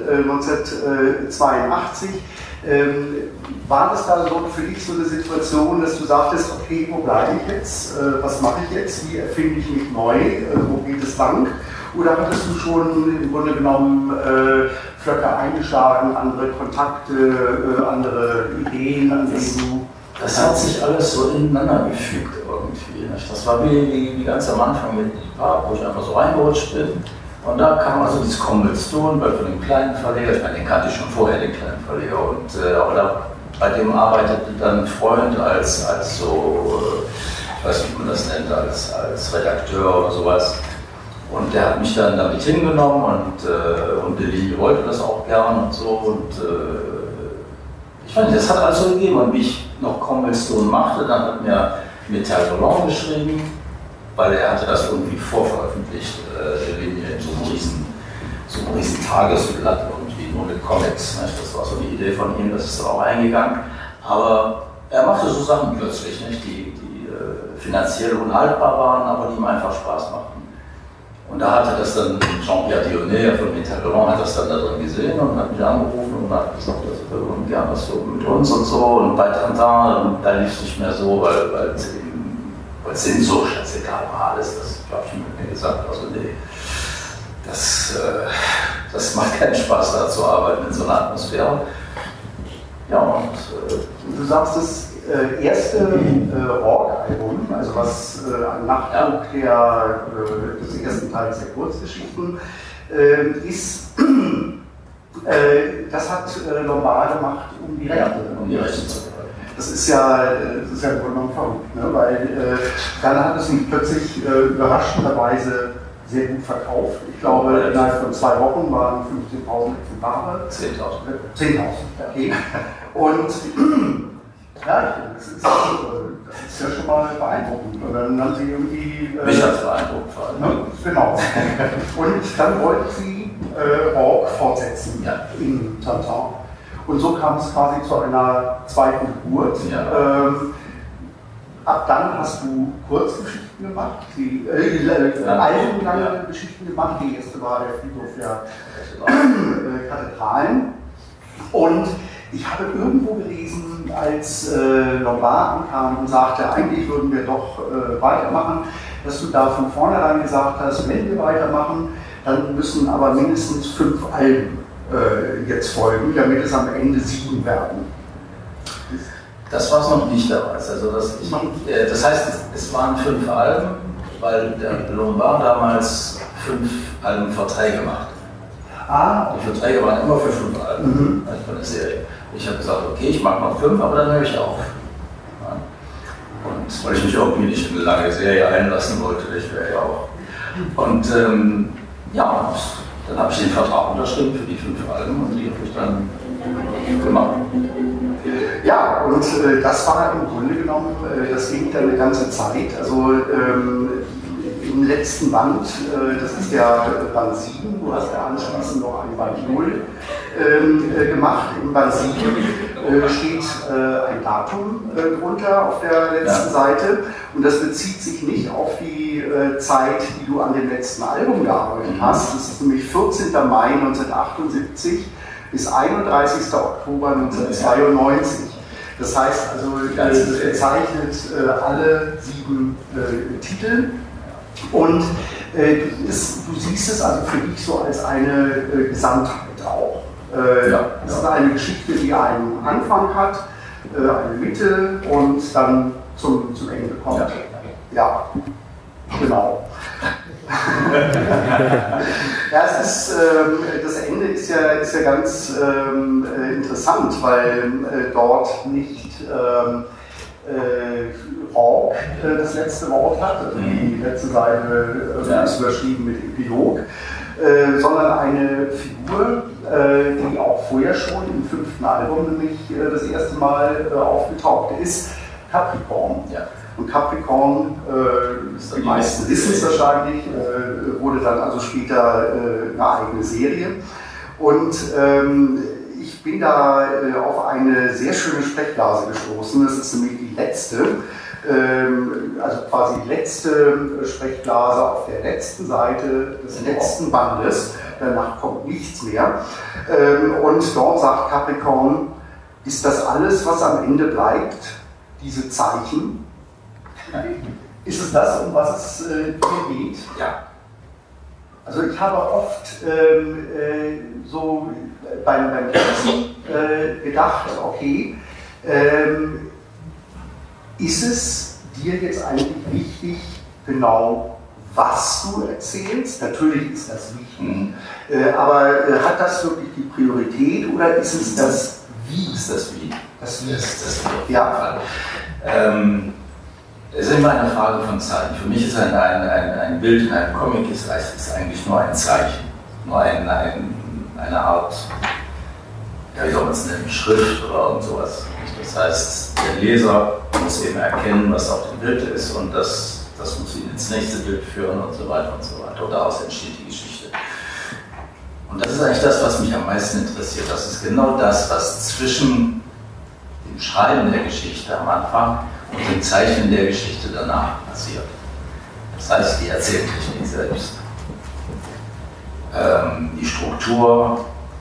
1982 war das da so für dich so eine Situation, dass du sagtest, okay, wo bleibe ich jetzt, was mache ich jetzt, wie erfinde ich mich neu, wo geht es lang? Oder hattest du schon im Grunde genommen Flöcke eingeschlagen, andere Kontakte, andere Ideen, an denen du... Das hat sich alles so ineinander gefügt irgendwie. Das war wie ganz am Anfang mit Park, wo ich einfach so reingerutscht bin. Und da kam also dieses Cromwell-Stone von dem kleinen Verleger, ich meine, den kannte ich schon vorher, den kleinen Verleger. Und bei dem arbeitete dann ein Freund als so, ich weiß nicht, wie man das nennt, als Redakteur oder sowas. Und der hat mich dann damit hingenommen, und Delis wollte das auch gern und so. Und ich fand, das hat alles so gegeben. Und wie ich noch Cromwell-Stone machte, dann hat mir Mitterrand geschrieben, weil er hatte das irgendwie vorveröffentlicht, in so einem riesen Tagesblatt, irgendwie nur mit Comics. Nicht? Das war so die Idee von ihm, das ist dann auch eingegangen. Aber er machte so Sachen plötzlich, nicht? Die finanziell unhaltbar waren, aber die ihm einfach Spaß machten. Und da hatte das dann Jean-Pierre Dionnet von Mitterrand hat das dann da drin gesehen und hat mich angerufen und hat gesagt, wir würden gerne was so mit uns und so. Und bei Tintin, da lief es nicht mehr so, weil es Sehnsucht, das egal war alles, das habe ich mit mir gesagt, also nee, das macht keinen Spaß, da zu arbeiten in so einer Atmosphäre. Ja, und du sagst, das erste Rock-Album, also was ein Nachdruck des ersten Teils der Kurzgeschichten ist, das hat Lombard gemacht, um die Rechte zu bekommen. Das ist ja im Grunde genommen verrückt, ne? Weil dann hat es mich plötzlich überraschenderweise sehr gut verkauft. Ich glaube, innerhalb von 2 Wochen waren 15.000 Exemplare. 10.000. 10.000, okay. Und ja, das ist ja schon mal beeindruckend. Und dann haben sie irgendwie... mich hat es beeindruckt, vor allem. Ne? Genau. Und dann wollten sie Rock fortsetzen in Tintin. Und so kam es quasi zu einer zweiten Geburt. Ja. Ab dann hast du Kurzgeschichten gemacht, albenlange Geschichten gemacht. Die erste war der Friedhof der Kathedralen. Und ich habe irgendwo gelesen, als Lombard ankam und sagte, eigentlich würden wir doch weitermachen, dass du da von vornherein gesagt hast, wenn wir weitermachen, dann müssen aber mindestens 5 Alben jetzt folgen, damit es am Ende 7 werden. Das war es noch nicht damals. Also das heißt, es waren 5 Alben, weil der Lombard damals 5 Albenverträge machte. Die Verträge waren immer für 5 Alben von der Serie. Ich habe gesagt, okay, ich mache noch 5, aber dann höre ich auf. Ja. Und weil ich mich irgendwie nicht in eine lange Serie einlassen wollte, ich wäre ja auch. Und dann habe ich den Vertrag unterschrieben für die 5 Alben und die habe ich dann gemacht. Ja, und das war im Grunde genommen, das ging dann eine ganze Zeit. Also im letzten Band, das ist der Band 7, du hast ja anschließend noch einen Band 0 gemacht. Im Band 7 steht ein Datum drunter auf der letzten Seite und das bezieht sich nicht auf die Zeit, die du an dem letzten Album gearbeitet hast. Das ist nämlich 14. Mai 1978 bis 31. Oktober 1992. Das heißt also, das bezeichnet alle 7 Titel. Und du siehst es also für dich so als eine Gesamtheit auch. Es ist eine Geschichte, die einen Anfang hat, eine Mitte und dann zum Ende kommt. Ja. Genau. Ja, das Ende ist ja ganz interessant, weil dort nicht Hawk das letzte Wort hat, also die letzte Seite ist überschrieben mit Epilog, sondern eine Figur, die auch vorher schon im 5. Album nämlich das erste Mal aufgetaucht ist, Capricorn. Ja. Und Capricorn, die meisten wissen es wahrscheinlich, wurde dann also später eine eigene Serie. Und ich bin da auf eine sehr schöne Sprechblase gestoßen. Das ist nämlich die letzte, also quasi die letzte Sprechblase auf der letzten Seite des letzten Bandes. Danach kommt nichts mehr. Und dort sagt Capricorn, ist das alles, was am Ende bleibt, diese Zeichen? Ist es das, um was es hier geht? Ja. Also ich habe oft so beim Lesen gedacht, okay, ist es dir jetzt eigentlich wichtig, genau was du erzählst? Natürlich ist das wichtig, aber hat das wirklich die Priorität oder ist es das Wie? Ist das Wie? Das Wie. Ist das Wie. Ja. Es ist immer eine Frage von Zeichen. Für mich ist ein Bild in einem Comic ist eigentlich nur ein Zeichen, nur eine Art, ja, wie soll man es nennen, Schrift oder irgend sowas. Das heißt, der Leser muss eben erkennen, was auf dem Bild ist und das muss ihn ins nächste Bild führen und so weiter und so weiter. Und daraus entsteht die Geschichte. Und das ist eigentlich das, was mich am meisten interessiert. Das ist genau das, was zwischen dem Schreiben der Geschichte am Anfang und dem Zeichnen der Geschichte danach passiert. Das heißt, die Erzähltechnik selbst. Die Struktur,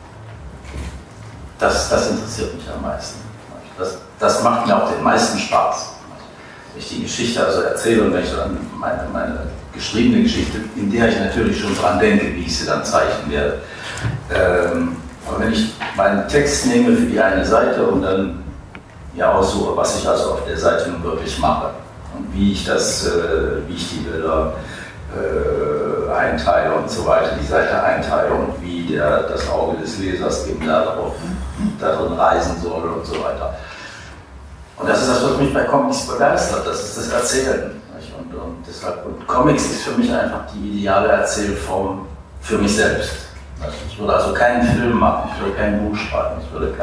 das interessiert mich am meisten. Das macht mir auch den meisten Spaß. Wenn ich die Geschichte also erzähle und wenn ich dann meine geschriebene Geschichte, in der ich natürlich schon dran denke, wie ich sie dann zeichnen werde. Aber wenn ich meinen Text nehme für die eine Seite und dann aussuche, was ich also auf der Seite nun wirklich mache und wie ich die Bilder einteile und so weiter, die Seite einteile und wie das Auge des Lesers eben darin reisen soll und so weiter. Und das ist das, was mich bei Comics begeistert, das ist das Erzählen. Und Comics ist für mich einfach die ideale Erzählform für mich selbst. Ich würde also keinen Film machen, ich würde kein Buch schreiben, ich würde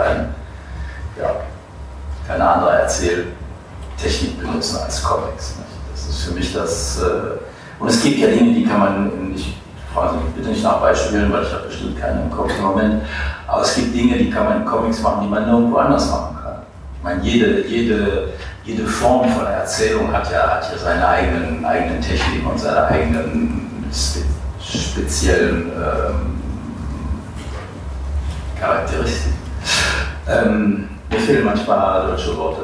keine andere Erzähltechnik benutzen als Comics. Das ist für mich das. Und es gibt ja Dinge, die kann man nicht, fragen Sie mich bitte nicht nach Beispielen, weil ich habe bestimmt keine im Kopf im Moment, aber es gibt Dinge, die kann man in Comics machen, die man nirgendwo anders machen kann. Ich meine, jede Form von Erzählung hat ja seine eigenen Techniken und seine eigenen speziellen Charakteristiken. Mir fehlen manchmal deutsche Worte.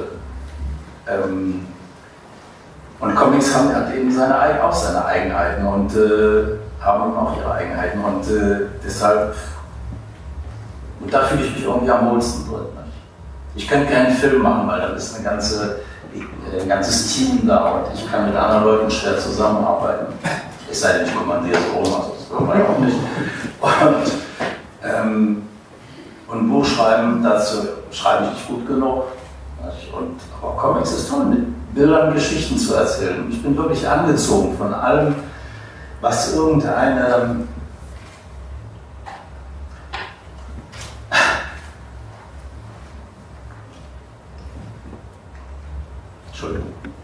Und Comics haben halt eben auch seine Eigenheiten und haben auch ihre Eigenheiten und deshalb, und da fühle ich mich irgendwie am wohlsten drin. Ich kann keinen Film machen, weil dann ist ein ganzes Team da und ich kann mit anderen Leuten schwer zusammenarbeiten. Es sei denn, ich kommandiere so rum, also das will man auch nicht. Und Buch schreiben, dazu schreibe ich nicht gut genug. Aber Comics ist toll, mit Bildern Geschichten zu erzählen. Ich bin wirklich angezogen von allem, was irgendeine Entschuldigung.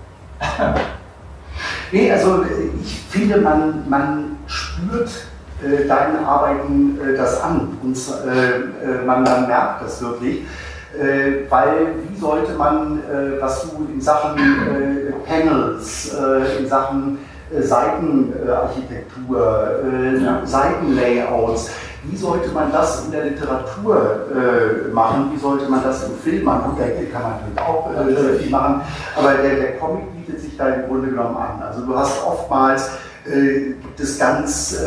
Nee, also ich finde, man spürt deinen Arbeiten das an und man merkt das wirklich, weil wie sollte man, was du in Sachen Panels, in Sachen Seitenarchitektur, Seitenlayouts, wie sollte man das in der Literatur machen, wie sollte man das im Film machen? Gut, da kann man natürlich auch sehr viel machen, aber der Comic bietet sich da im Grunde genommen an. Also du hast oftmals gibt es ganz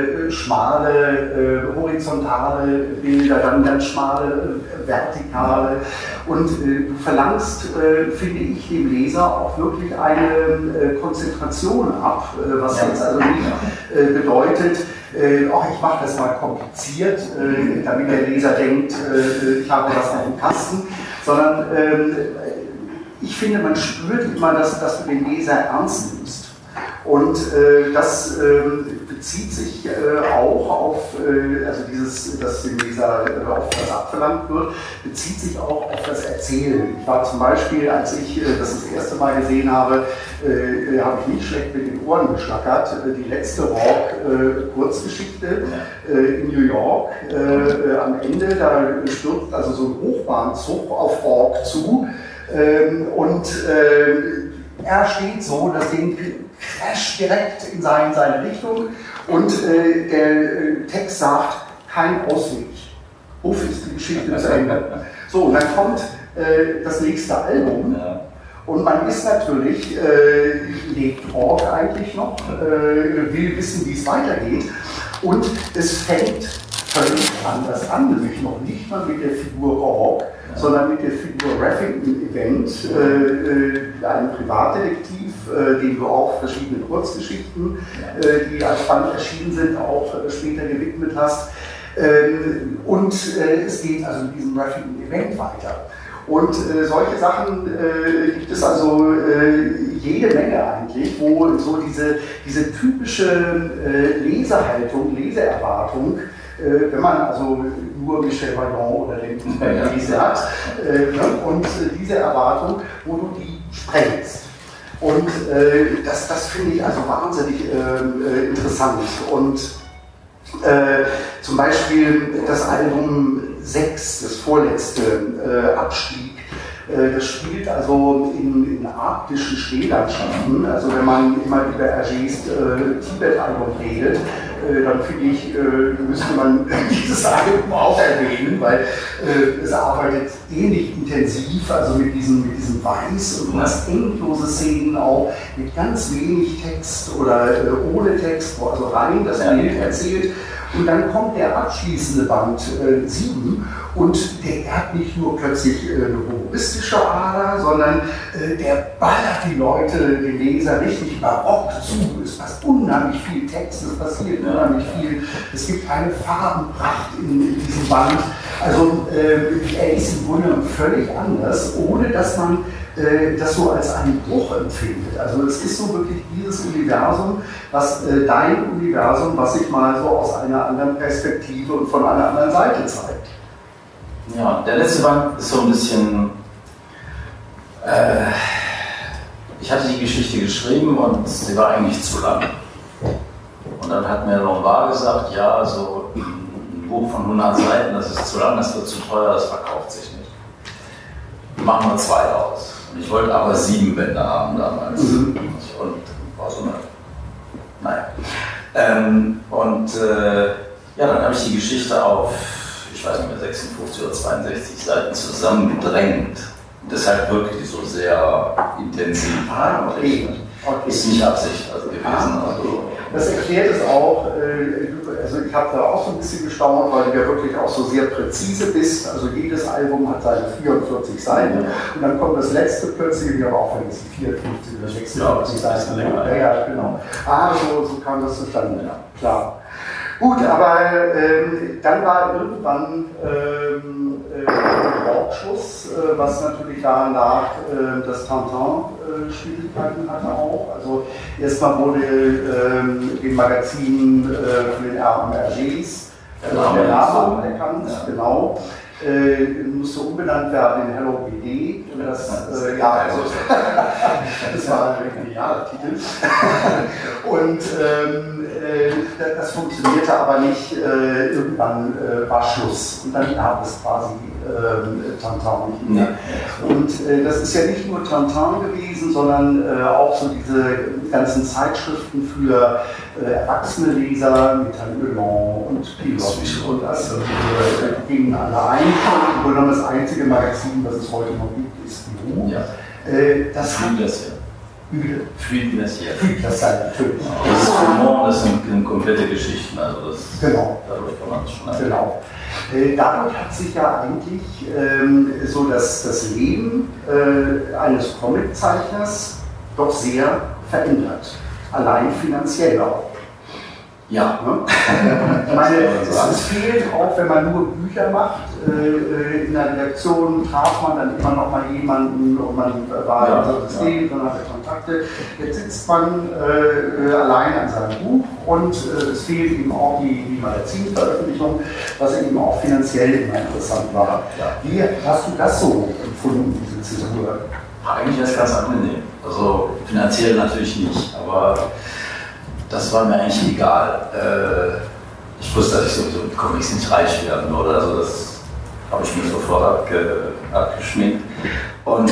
schmale horizontale Bilder, dann ganz schmale vertikale. Und du verlangst, finde ich, dem Leser auch wirklich eine Konzentration ab, was jetzt also nicht bedeutet, ich mache das mal kompliziert, damit der Leser denkt, ich habe was auf dem Kasten, sondern ich finde, man spürt immer, dass du den Leser ernst nimmst. Und das bezieht sich auch auf, also dieses, dass dem Leser auf was abverlangt wird, bezieht sich auch auf das Erzählen. Ich war zum Beispiel, als ich das erste Mal gesehen habe, habe ich nicht schlecht mit den Ohren geschlackert. Die letzte Rock-Kurzgeschichte in New York. Am Ende, da stürzt also so ein Hochbahnzug auf Rock zu. Und er steht so, das Ding crasht direkt in seine Richtung und der Text sagt, kein Ausweg. Uff, ist die Geschichte zu Ende. So, und dann kommt das nächste Album und man ist natürlich, lebt Rock eigentlich noch, will wissen, wie es weitergeht und es fängt völlig anders an, nämlich noch nicht mal mit der Figur Rock, sondern mit der Figur Reffington Event, einem Privatdetektiv, dem du auch verschiedene Kurzgeschichten, die als Band erschienen sind, auch später gewidmet hast. Und es geht also mit diesem Reffington Event weiter. Und solche Sachen gibt es also jede Menge eigentlich, wo so diese typische Lesehaltung, Leseerwartung, wenn man also nur Michel Vaillant oder den Lese hat, und diese Erwartung, wo du die sprengst. Und das finde ich also wahnsinnig interessant. Und zum Beispiel das Album 6, das vorletzte, Abstieg, das spielt also in arktischen Schneelandschaften. Also wenn man immer über Hergés Tibet-Album redet, dann finde ich, müsste man dieses Album auch erwähnen, weil es arbeitet ähnlich intensiv, also mit diesem Weiß, und du hast endlose Szenen auch mit ganz wenig Text oder ohne Text, wo also rein das Bild erzählt. Und dann kommt der abschließende Band 7 und der hat nicht nur plötzlich eine humoristische Ader, sondern der ballert die Leute, den Leser richtig barock zu. Es passt unheimlich viel Text, es passiert unheimlich viel. Es gibt eine Farbenpracht in diesem Band. Also er ist im Grunde völlig anders, ohne dass man das so als einen Bruch empfindet. Also es ist so wirklich dieses Universum, was dein Universum, was sich mal so aus einer anderen Perspektive und von einer anderen Seite zeigt. Ja, der letzte Band ist so ein bisschen, ich hatte die Geschichte geschrieben und sie war eigentlich zu lang. Und dann hat mir Lombard gesagt, ja, so ein Buch von 100 Seiten, das ist zu lang, das wird zu teuer, das verkauft sich nicht. Machen wir 2 aus. Und ich wollte aber 7 Bände haben damals. Und war so eine, naja. Ja, dann habe ich die Geschichte auf, ich weiß nicht mehr, 56 oder 62 Seiten zusammengedrängt. Deshalb wirkte die so sehr intensiv. Okay. Ist nicht Absicht also gewesen. Also, das erklärt es auch, also ich habe da auch so ein bisschen gestaunt, weil du ja wirklich auch so sehr präzise bist. Also jedes Album hat seine 44 Seiten und dann kommt das letzte plötzlich, ich habe auch vergessen, 54 oder 56 Seiten. Ja, genau. So kam das zustande, klar. Gut, aber dann war irgendwann Wortschluss, was natürlich daran lag, dass Tintin Schwierigkeiten hatte auch. Also erstmal wurde dem Magazin für den Erben Hergés der Name anerkannt, genau. Musste umbenannt werden in Hello BD. Das war ein genialer Titel. Und das funktionierte aber nicht. Irgendwann war Schluss. Und dann gab es quasi Tintin nicht mehr. Und das ist ja nicht nur Tintin gewesen, sondern auch so diese ganzen Zeitschriften für erwachsene Leser mit Herrn Elan und Pilot und das gingen alle ein. Und das einzige Magazin, das es heute noch gibt, ist Büro. Ja. Das hat, Fluide finanziert. Das sei natürlich. Das ist Roman, das sind komplette Geschichten. Also das, Genau. Dadurch kann man es schon erkennen. Genau. Dadurch hat sich ja eigentlich so das Leben eines Comiczeichners doch sehr verändert. Allein finanziell auch. Ja. Ich meine, es fehlt auch, wenn man nur Bücher macht. In der Redaktion traf man dann immer noch mal jemanden und man war in so einem System, dann hatte Kontakte. Jetzt sitzt man allein an seinem Buch und es fehlt eben auch die Magazinveröffentlichung, was eben auch finanziell immer interessant war. Ja. Wie hast du das so empfunden, diese Zäsur? Eigentlich ist es ganz angenehm. Also finanziell natürlich nicht, aber das war mir eigentlich egal. Ich wusste, dass ich sowieso mit Comics nicht reich werden würde. Also das habe ich mir sofort abgeschminkt. Und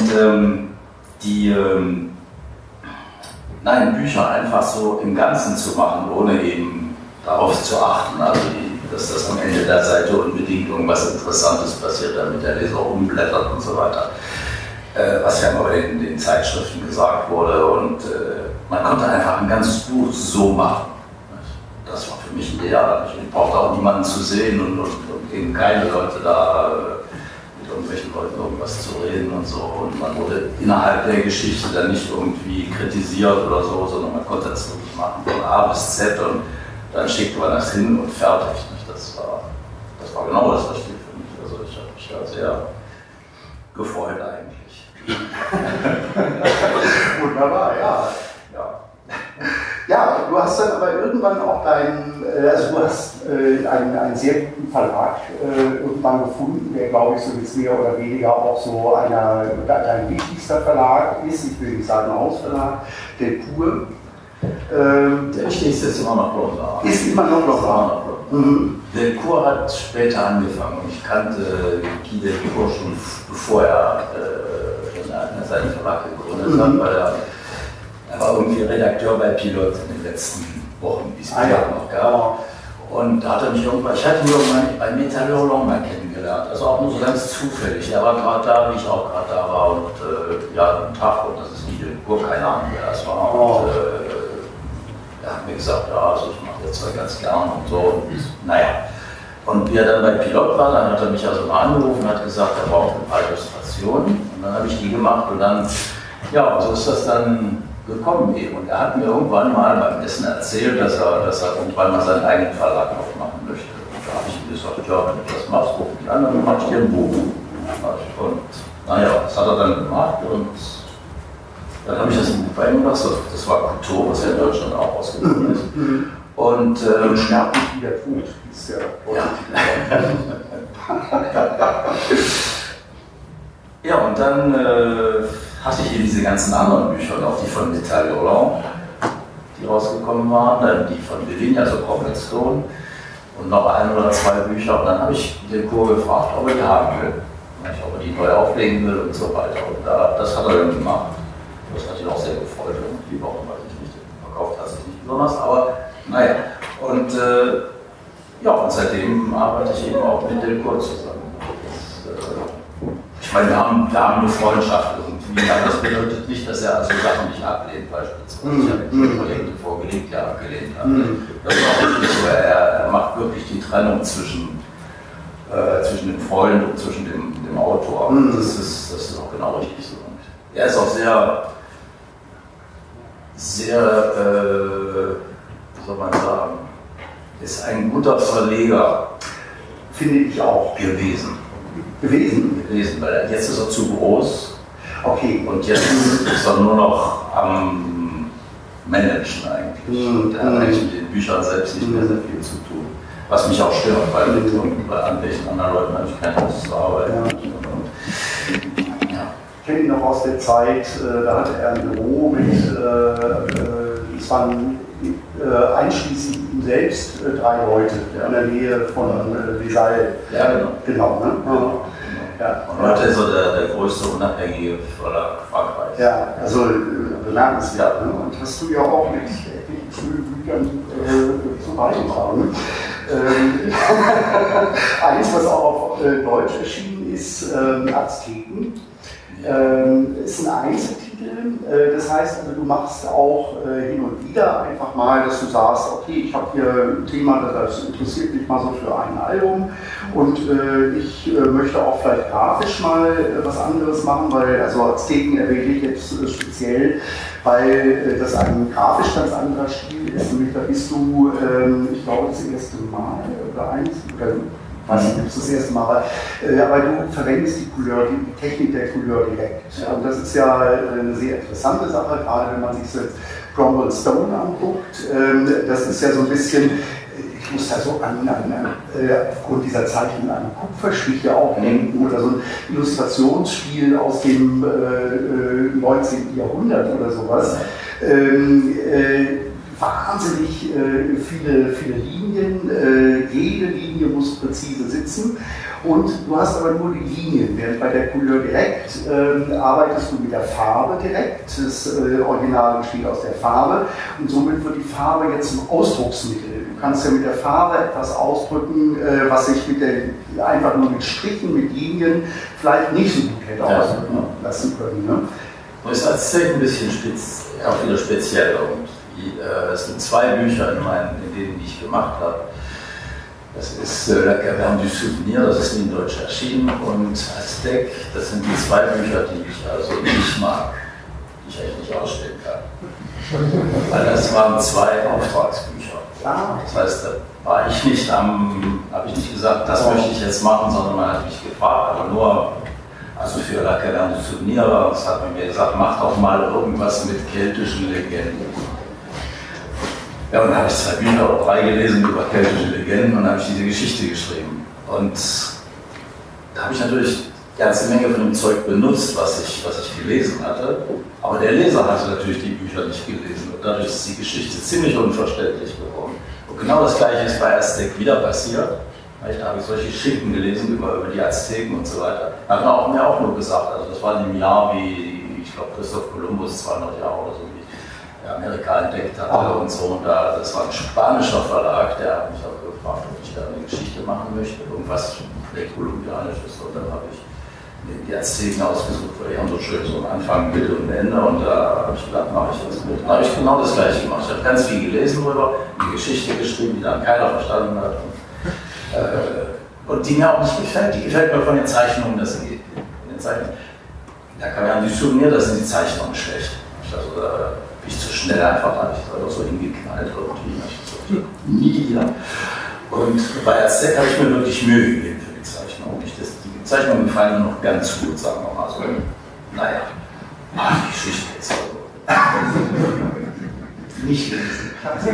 Bücher einfach so im Ganzen zu machen, ohne eben darauf zu achten, also dass das am Ende der Seite unbedingt irgendwas Interessantes passiert, damit der Leser umblättert und so weiter. Was ja immer bei den Zeitschriften gesagt wurde. Und man konnte einfach ein ganzes Buch so machen. Das war für mich ideal. Ich brauchte auch niemanden zu sehen und eben keine Leute da mit irgendwelchen Leuten irgendwas zu reden und so. Und man wurde innerhalb der Geschichte dann nicht irgendwie kritisiert oder so, sondern man konnte das wirklich machen von A bis Z und dann schickte man das hin und fertig. Das war genau das Richtige für mich. Also ich habe mich da sehr gefreut eigentlich. Wunderbar, ja. Ja, du hast dann aber irgendwann auch du hast einen sehr guten Verlag irgendwann gefunden, der, glaube ich, so jetzt mehr oder weniger auch so dein wichtigster Verlag ist. Ich will nicht sagen Hausverlag, Delcourt. Der wichtigste ist immer noch Blondar. Ist immer noch Blondar. Delcourt hat später angefangen. Ich kannte Guy Delcourt schon bevor er seinen Verlag gegründet hat, weil er war irgendwie Redakteur bei Pilot in den letzten Wochen, wie es Pilot noch gab. Und da hat er mich irgendwann, ich hatte ihn irgendwann bei Métal Hurlant mal kennengelernt, also auch nur so ganz zufällig. Er war gerade da, wie ich auch gerade da war und einen Tag, und das ist Guy Delcourt, keine Ahnung, wer das war. Und er hat mir gesagt, ja, also ich mache das zwar ganz gern und so. Und, naja. Und wie er dann bei Pilot war, dann hat er mich also mal angerufen und hat gesagt, er braucht ein paar Illustrationen. Und dann habe ich die gemacht und dann, ja, so ist das dann gekommen eben. Und er hat mir irgendwann mal beim Essen erzählt, dass er irgendwann mal seinen eigenen Verlag aufmachen möchte. Und da habe ich ihm gesagt, ja, wenn du das machst, ruf mich an, dann mach ich dir ein Buch. Und naja, das hat er dann gemacht und dann habe ich das im Buch bei ihm gemacht. Das war Couture, was ja in Deutschland auch ausgekommen ist. Und Schmerz nicht wieder tut, ist ja. Ja, und dann hatte ich eben diese ganzen anderen Bücher, auch die von Métal Hurlant, die rausgekommen waren, dann die von Bellini, also Prophet Stone, und noch ein oder zwei Bücher. Und dann habe ich Delcourt gefragt, ob er die haben will, ob er die neu auflegen will und so weiter. Und das hat er dann gemacht. Das hat ihn auch sehr gefreut, irgendwie, warum weiß ich nicht. Verkauft hat sich nicht besonders, aber naja. Und und seitdem arbeite ich eben auch mit Delcourt zusammen. Ich meine, wir haben eine Freundschaft irgendwie, aber das bedeutet nicht, dass er also Sachen nicht ablehnt, beispielsweise. Ich habe ihm Projekte vorgelegt, die er abgelehnt hat. Das ist auch richtig so. Er macht wirklich die Trennung zwischen dem Freund und zwischen dem Autor. Das ist auch genau richtig so. Und er ist auch sehr, wie soll man sagen, ist ein guter Verleger. Finde ich auch. Gewesen, weil jetzt ist er zu groß. Okay. Und jetzt ist er nur noch am Managen eigentlich. Und er hat eigentlich mit den Büchern selbst nicht mehr sehr viel zu tun. Was mich auch stört, weil mit irgendwelchen anderen Leuten habe ich keine Lust zu arbeiten. Ich kenne ihn noch aus der Zeit, da hatte er ein Büro mit, es waren einschließlich ihm selbst 3 Leute in der Nähe von Visal. Ja, genau. Genau, ne? Ja. Und heute ist er der größte unabhängige Verlag Frankreichs. Ja, also bemerkenswert. Ne? Und hast du ja auch mit etlichen schönen Büchern zu beigetragen. Eins, was auch auf Deutsch erschienen ist, Azteken. Ist ein Einzeltitel, das heißt, also du machst auch hin und wieder einfach mal, dass du sagst, okay, ich habe hier ein Thema, das interessiert mich mal so für ein Album und ich möchte auch vielleicht grafisch mal was anderes machen, weil also Azteken erwähne ich jetzt speziell, weil das ein grafisch ganz anderer Stil ist, nämlich da bist du, ich glaube, das erste Mal oder eins, oder weiß nicht, ob es das erste Mal war, aber du verwendest die Couleur, die Technik der Couleur direkt. Ja. Und das ist ja eine sehr interessante Sache, gerade wenn man sich so Cromwell Stone anguckt. Das ist ja so ein bisschen, ich muss da so aufgrund dieser Zeichnung an Kupferstiche auch denken oder so ein Illustrationsspiel aus dem 19. Jahrhundert oder sowas. Wahnsinnig viele Linien, jede Linie muss präzise sitzen und du hast aber nur die Linien, während bei der Couleur direkt arbeitest du mit der Farbe direkt, das Original besteht aus der Farbe und somit wird die Farbe jetzt zum Ausdrucksmittel. Du kannst ja mit der Farbe etwas ausdrücken, was sich einfach nur mit Strichen, mit Linien vielleicht nicht so gut hätte ausdrücken lassen können. Ne? Das ist als ein bisschen auch wieder speziell. Es gibt zwei Bücher in denen ich gemacht habe. Das ist La Caverne du Souvenir, das ist in Deutsch erschienen, und Aztec, das sind die zwei Bücher, die ich also nicht mag, die ich eigentlich nicht ausstellen kann. Weil das waren zwei Auftragsbücher. Das heißt, da war ich nicht habe ich nicht gesagt, das möchte ich jetzt machen, sondern man hat mich gefragt, aber nur also für La Caverne du Souvenir, und hat man mir gesagt, mach doch mal irgendwas mit keltischen Legenden. Ja, und dann habe ich 2 Bücher oder 3 gelesen über keltische Legenden und dann habe ich diese Geschichte geschrieben. Und da habe ich natürlich eine ganze Menge von dem Zeug benutzt, was ich gelesen hatte. Aber der Leser hatte natürlich die Bücher nicht gelesen und dadurch ist die Geschichte ziemlich unverständlich geworden. Und genau das Gleiche ist bei Aztec wieder passiert. Da habe ich solche Schinken gelesen über die Azteken und so weiter. Da hat man mir auch nur gesagt, also das war in dem Jahr wie, ich glaube, Christoph Kolumbus 200 Jahre oder so, Amerika entdeckt hatte und so. Und das war ein spanischer Verlag, der hat mich auch gefragt, ob ich da eine Geschichte machen möchte, irgendwas kolumbianisches. Und dann habe ich die Azteken ausgesucht, weil die haben so schön so einen Anfang, Mitte und Ende. Und da habe ich gedacht, mache ich das mit. Dann habe ich genau das Gleiche gemacht. Ich habe ganz viel gelesen darüber, eine Geschichte geschrieben, die dann keiner verstanden hat. Und die mir auch nicht gefällt. Die gefällt mir von den Zeichnungen, das geht. Da kann man ja nicht Souvenir, da sind die Zeichnungen schlecht. Also, bin ich zu schnell einfach, habe ich da so hingeknallt irgendwie. So, nie wieder. Und bei Aztec habe ich mir wirklich Mühe gegeben für die Zeichnung. Die Zeichnungen gefallen mir noch ganz gut, sagen wir mal so. Naja, die Geschichte ist also nicht gelesen.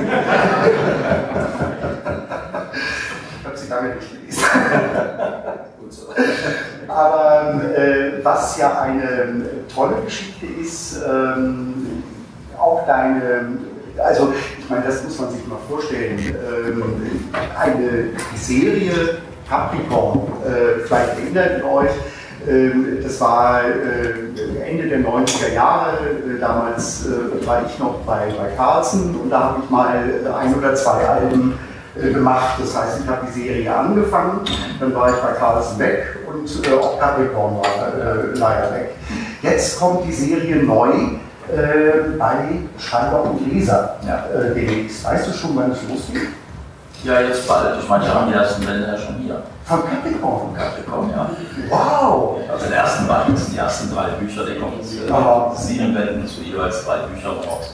Ich habe sie lange nicht gelesen. Gut so. Aber was ja eine tolle Geschichte ist, auch also ich meine, das muss man sich mal vorstellen, eine Serie Capricorn, vielleicht erinnert ihr euch, das war Ende der 90er Jahre, damals war ich noch bei Carlsen und da habe ich mal 1 oder 2 Alben gemacht, das heißt, ich habe die Serie angefangen, dann war ich bei Carlsen weg und auch Capricorn war leider weg. Jetzt kommt die Serie neu bei Schreiber und Leser demnächst. Weißt du schon, wann es losgeht? Ja, jetzt bald. Ich meine, wir haben die ersten Bände ja schon hier. Von Capricorn? Capricorn, ja. Wow! Also den ersten Band, das sind die ersten 3 Bücher, die kommen 7 Bänden zu jeweils 3 Büchern raus.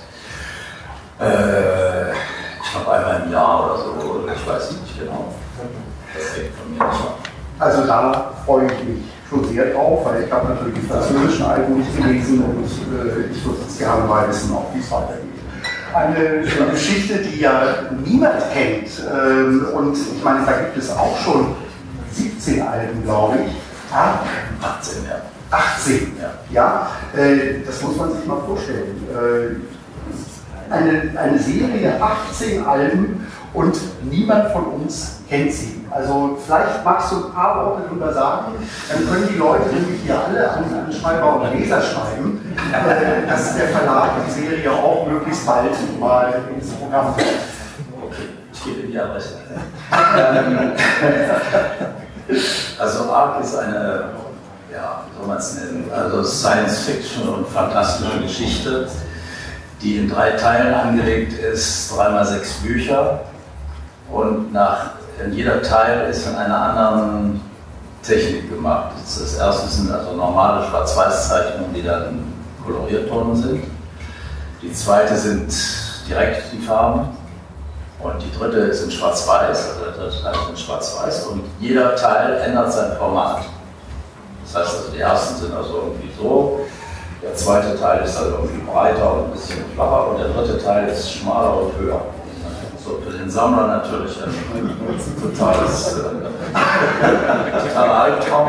Ich glaube einmal im Jahr oder so, ich weiß nicht genau. Das hängt von mir nicht ab. Also da freue ich mich schon sehr drauf, weil ich habe natürlich die französischen Alben nicht gelesen und ich würde jetzt gerne mal wissen, wie es weitergeht. Eine Geschichte, die ja niemand kennt und ich meine, da gibt es auch schon 17 Alben, glaube ich. 18, ja. 18, ja. Das muss man sich mal vorstellen. Eine Serie, 18 Alben und niemand von uns kennt sie. Also vielleicht magst du ein paar Worte darüber sagen, dann können die Leute nämlich hier alle an Schreiber und Leser schreiben, dass der Verlag die Serie auch möglichst bald mal ins Programm bringt. Okay, ich gebe die Adresse. Also ARC ist eine ja, wie soll man es nennen, also Science-Fiction und fantastische Geschichte, die in 3 Teilen angelegt ist, 3x6 Bücher und in jeder Teil ist in einer anderen Technik gemacht. Das erste sind also normale Schwarz-Weiß-Zeichnungen, die dann koloriert worden sind. Die zweite sind direkt die Farben. Und die dritte ist in Schwarz-Weiß, also der dritte Teil ist in Schwarz-Weiß. Und jeder Teil ändert sein Format. Das heißt also, die ersten sind also irgendwie so, der zweite Teil ist also irgendwie breiter und ein bisschen flacher und der dritte Teil ist schmaler und höher. So für den Sammler natürlich ein totaler Albtraum.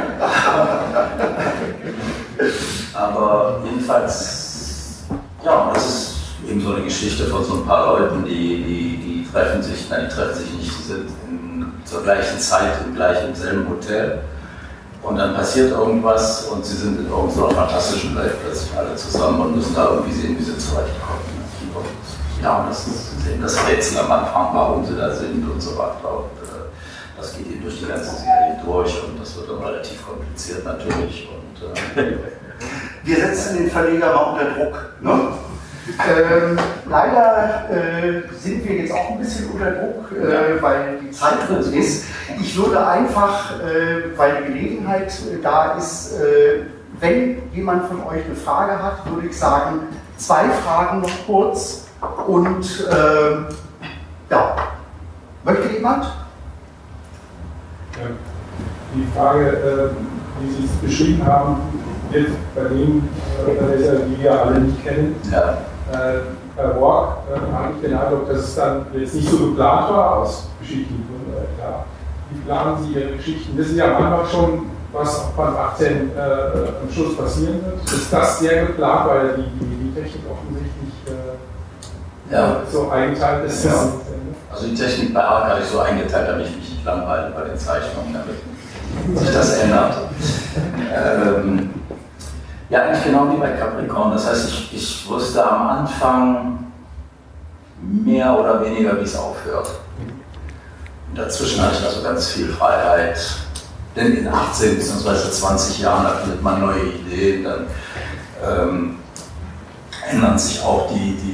Aber jedenfalls, ja, das ist eben so eine Geschichte von so ein paar Leuten, die treffen sich, nein, die treffen sich nicht, die sind zur gleichen Zeit im selben Hotel. Und dann passiert irgendwas und sie sind in irgendeiner fantastischen Welt plötzlich alle zusammen und müssen da irgendwie sehen, wie sie zurechtkommen. Ja, und das ist eben das Rätsel am Anfang, warum sie da sind und so weiter. Und das geht ihnen durch die ganze Serie durch und das wird dann relativ kompliziert natürlich. Und, wir setzen den Verleger mal unter Druck. Ne? Leider sind wir jetzt auch ein bisschen unter Druck, weil die Zeit drin ist. Ich würde einfach, weil die Gelegenheit da ist, wenn jemand von euch eine Frage hat, würde ich sagen, 2 Fragen noch kurz. Und ja, möchte jemand? Die Frage, wie Sie es beschrieben haben, wird bei dem Leser, die wir alle nicht kennen. ja. Bei Roark habe ich den Eindruck, dass es dann jetzt nicht so geplant war aus geschichtlichen Gründen. Klar. Wie planen Sie Ihre Geschichten? Wissen Sie am Anfang schon, was auf Band 18 am Schluss passieren wird? Ist das sehr geplant, weil die Technik offensichtlich so eingeteilt ist? Ja. Also die Technik bei Arc habe ich so eingeteilt, damit ich mich nicht langweile bei den Zeichnungen, damit sich das ändert. Ja, eigentlich genau wie bei Capricorn. Das heißt, ich wusste am Anfang mehr oder weniger, wie es aufhört. Und dazwischen hatte ich also ganz viel Freiheit. Denn in 18 bzw. 20 Jahren da findet man neue Ideen, dann ändern sich auch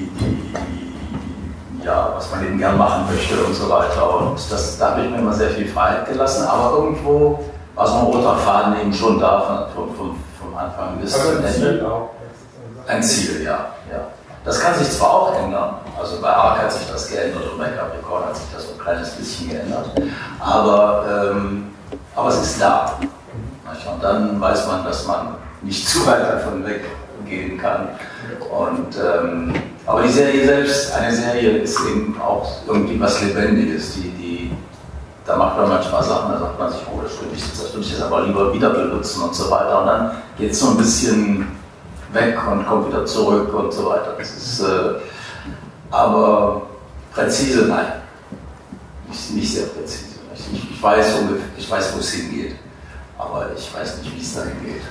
ja, was man eben gern machen möchte und so weiter. Und da habe ich mir immer sehr viel Freiheit gelassen, aber irgendwo war so ein roter Faden eben schon da vom Anfang bis zum Ende. Ein Ziel, ja. Das kann sich zwar auch ändern, also bei Arc hat sich das geändert und bei Capricorn hat sich das so ein kleines bisschen geändert, aber es ist da. Und dann weiß man, dass man nicht zu weit davon weggehen kann. Und, aber die Serie selbst, eine Serie ist eben auch irgendwie was Lebendiges. Da macht man manchmal Sachen, da sagt man sich, oh, das würde ich jetzt aber lieber wieder benutzen und so weiter. Und dann geht es so ein bisschen weg und kommt wieder zurück und so weiter. Das ist aber präzise, nein. Nicht sehr präzise. Ich weiß, wo es hingeht, aber ich weiß nicht, wie es dahin geht.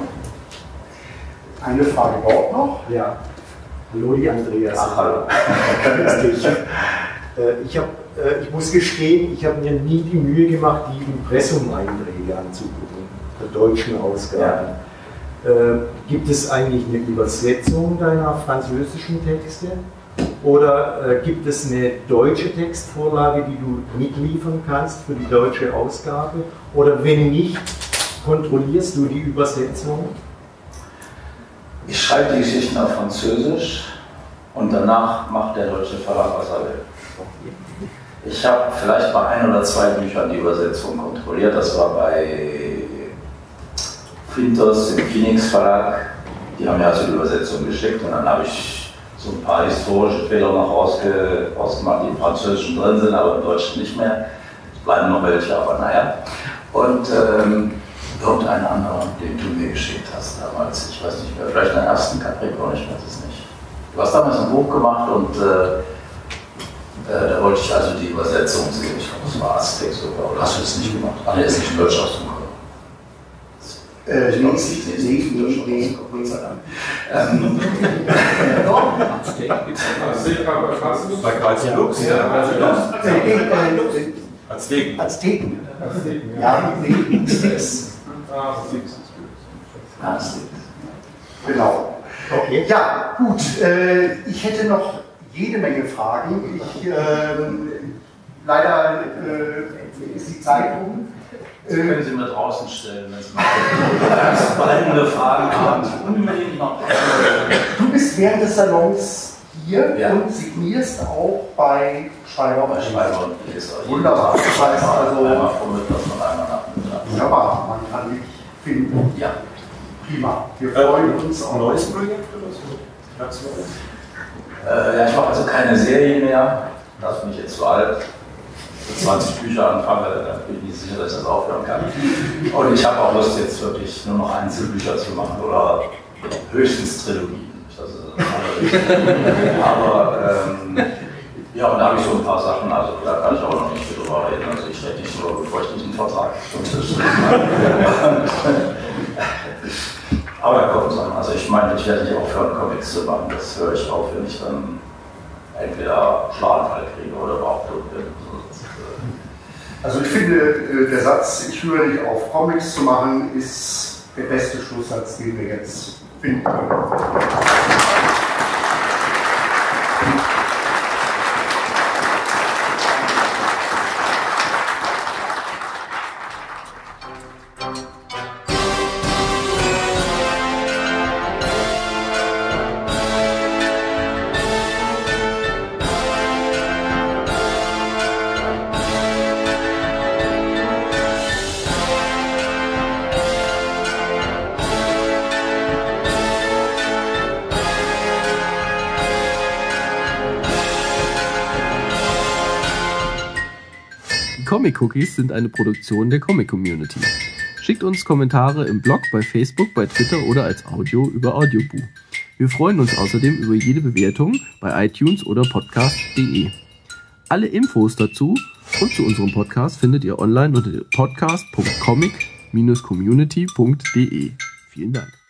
Eine Frage überhaupt noch? Ja. Hallo, die Andreas. Ach, hallo. Ich muss gestehen, ich habe mir nie die Mühe gemacht, die Impressum-Einträge anzugucken, der deutschen Ausgabe. Ja. Gibt es eigentlich eine Übersetzung deiner französischen Texte? Oder gibt es eine deutsche Textvorlage, die du mitliefern kannst für die deutsche Ausgabe? Oder wenn nicht, kontrollierst du die Übersetzung? Ich schreibe die Geschichten auf Französisch und danach macht der deutsche Verlag, was er will. Ich habe vielleicht bei 1 oder 2 Büchern die Übersetzung kontrolliert. Das war bei Fintos im Phoenix Verlag. Die haben mir also die Übersetzung geschickt und dann habe ich so ein paar historische Fehler noch rausgemacht, die im Französischen drin sind, aber im Deutschen nicht mehr. Es bleiben noch welche, aber naja. Und irgendeinen anderen, den du mir geschickt hast damals, ich weiß nicht mehr, vielleicht den ersten Capricorn, ich weiß es nicht. Du hast damals ein Buch gemacht und da wollte ich also die Übersetzung sehen. Ich glaube, das war Aztec sogar. Oder hast du das nicht gemacht? Ah, der ist nicht in Deutsch rausgekommen. Nee. Gott sei Dank. Bei Karl Lux, Azteken. Ja, nee. Genau. Okay. Ja, gut. Ich hätte noch jede Menge Fragen. Leider ist die Zeit um. Können Sie mir draußen stellen, wenn Sie ganz spannende Fragen haben. Unbedingt noch. Du bist während des Salons hier Ja. und signierst auch bei Schreiber Bei Schreiber und Leser. Wunderbar. Das heißt also, einmal vormittags und einmal nachmittags. wunderbar, man kann dich finden. Ja. Prima. Wir freuen uns auf. Neues Projekt oder so? Ganz neues? Ja, ich mache also keine Serie mehr. Das bin ich jetzt zu alt. Mit 20 Bücher anfange, dann bin ich nicht sicher, dass ich das aufhören kann. Und ich habe auch Lust, jetzt wirklich nur noch Einzelbücher zu machen oder höchstens Trilogien. Das ist aber ja, und da habe ich so ein paar Sachen, also da kann ich auch noch nicht viel drüber reden. Also ich rede nicht nur, bevor ich nicht einen Vertrag unterschrieben habe. Aber da kommt es an. Also ich meine, ich werde nicht aufhören, Comics zu machen. Das höre ich auf, wenn ich dann entweder Schlaganfall kriege oder überhaupt tot bin. Also ich finde, der Satz, ich höre nicht auf, Comics zu machen, ist der beste Schlusssatz, den wir jetzt finden können. Comic Cookies sind eine Produktion der Comic Community. Schickt uns Kommentare im Blog, bei Facebook, bei Twitter oder als Audio über Audioboo. Wir freuen uns außerdem über jede Bewertung bei iTunes oder podcast.de. Alle Infos dazu und zu unserem Podcast findet ihr online unter podcast.comic-community.de. Vielen Dank.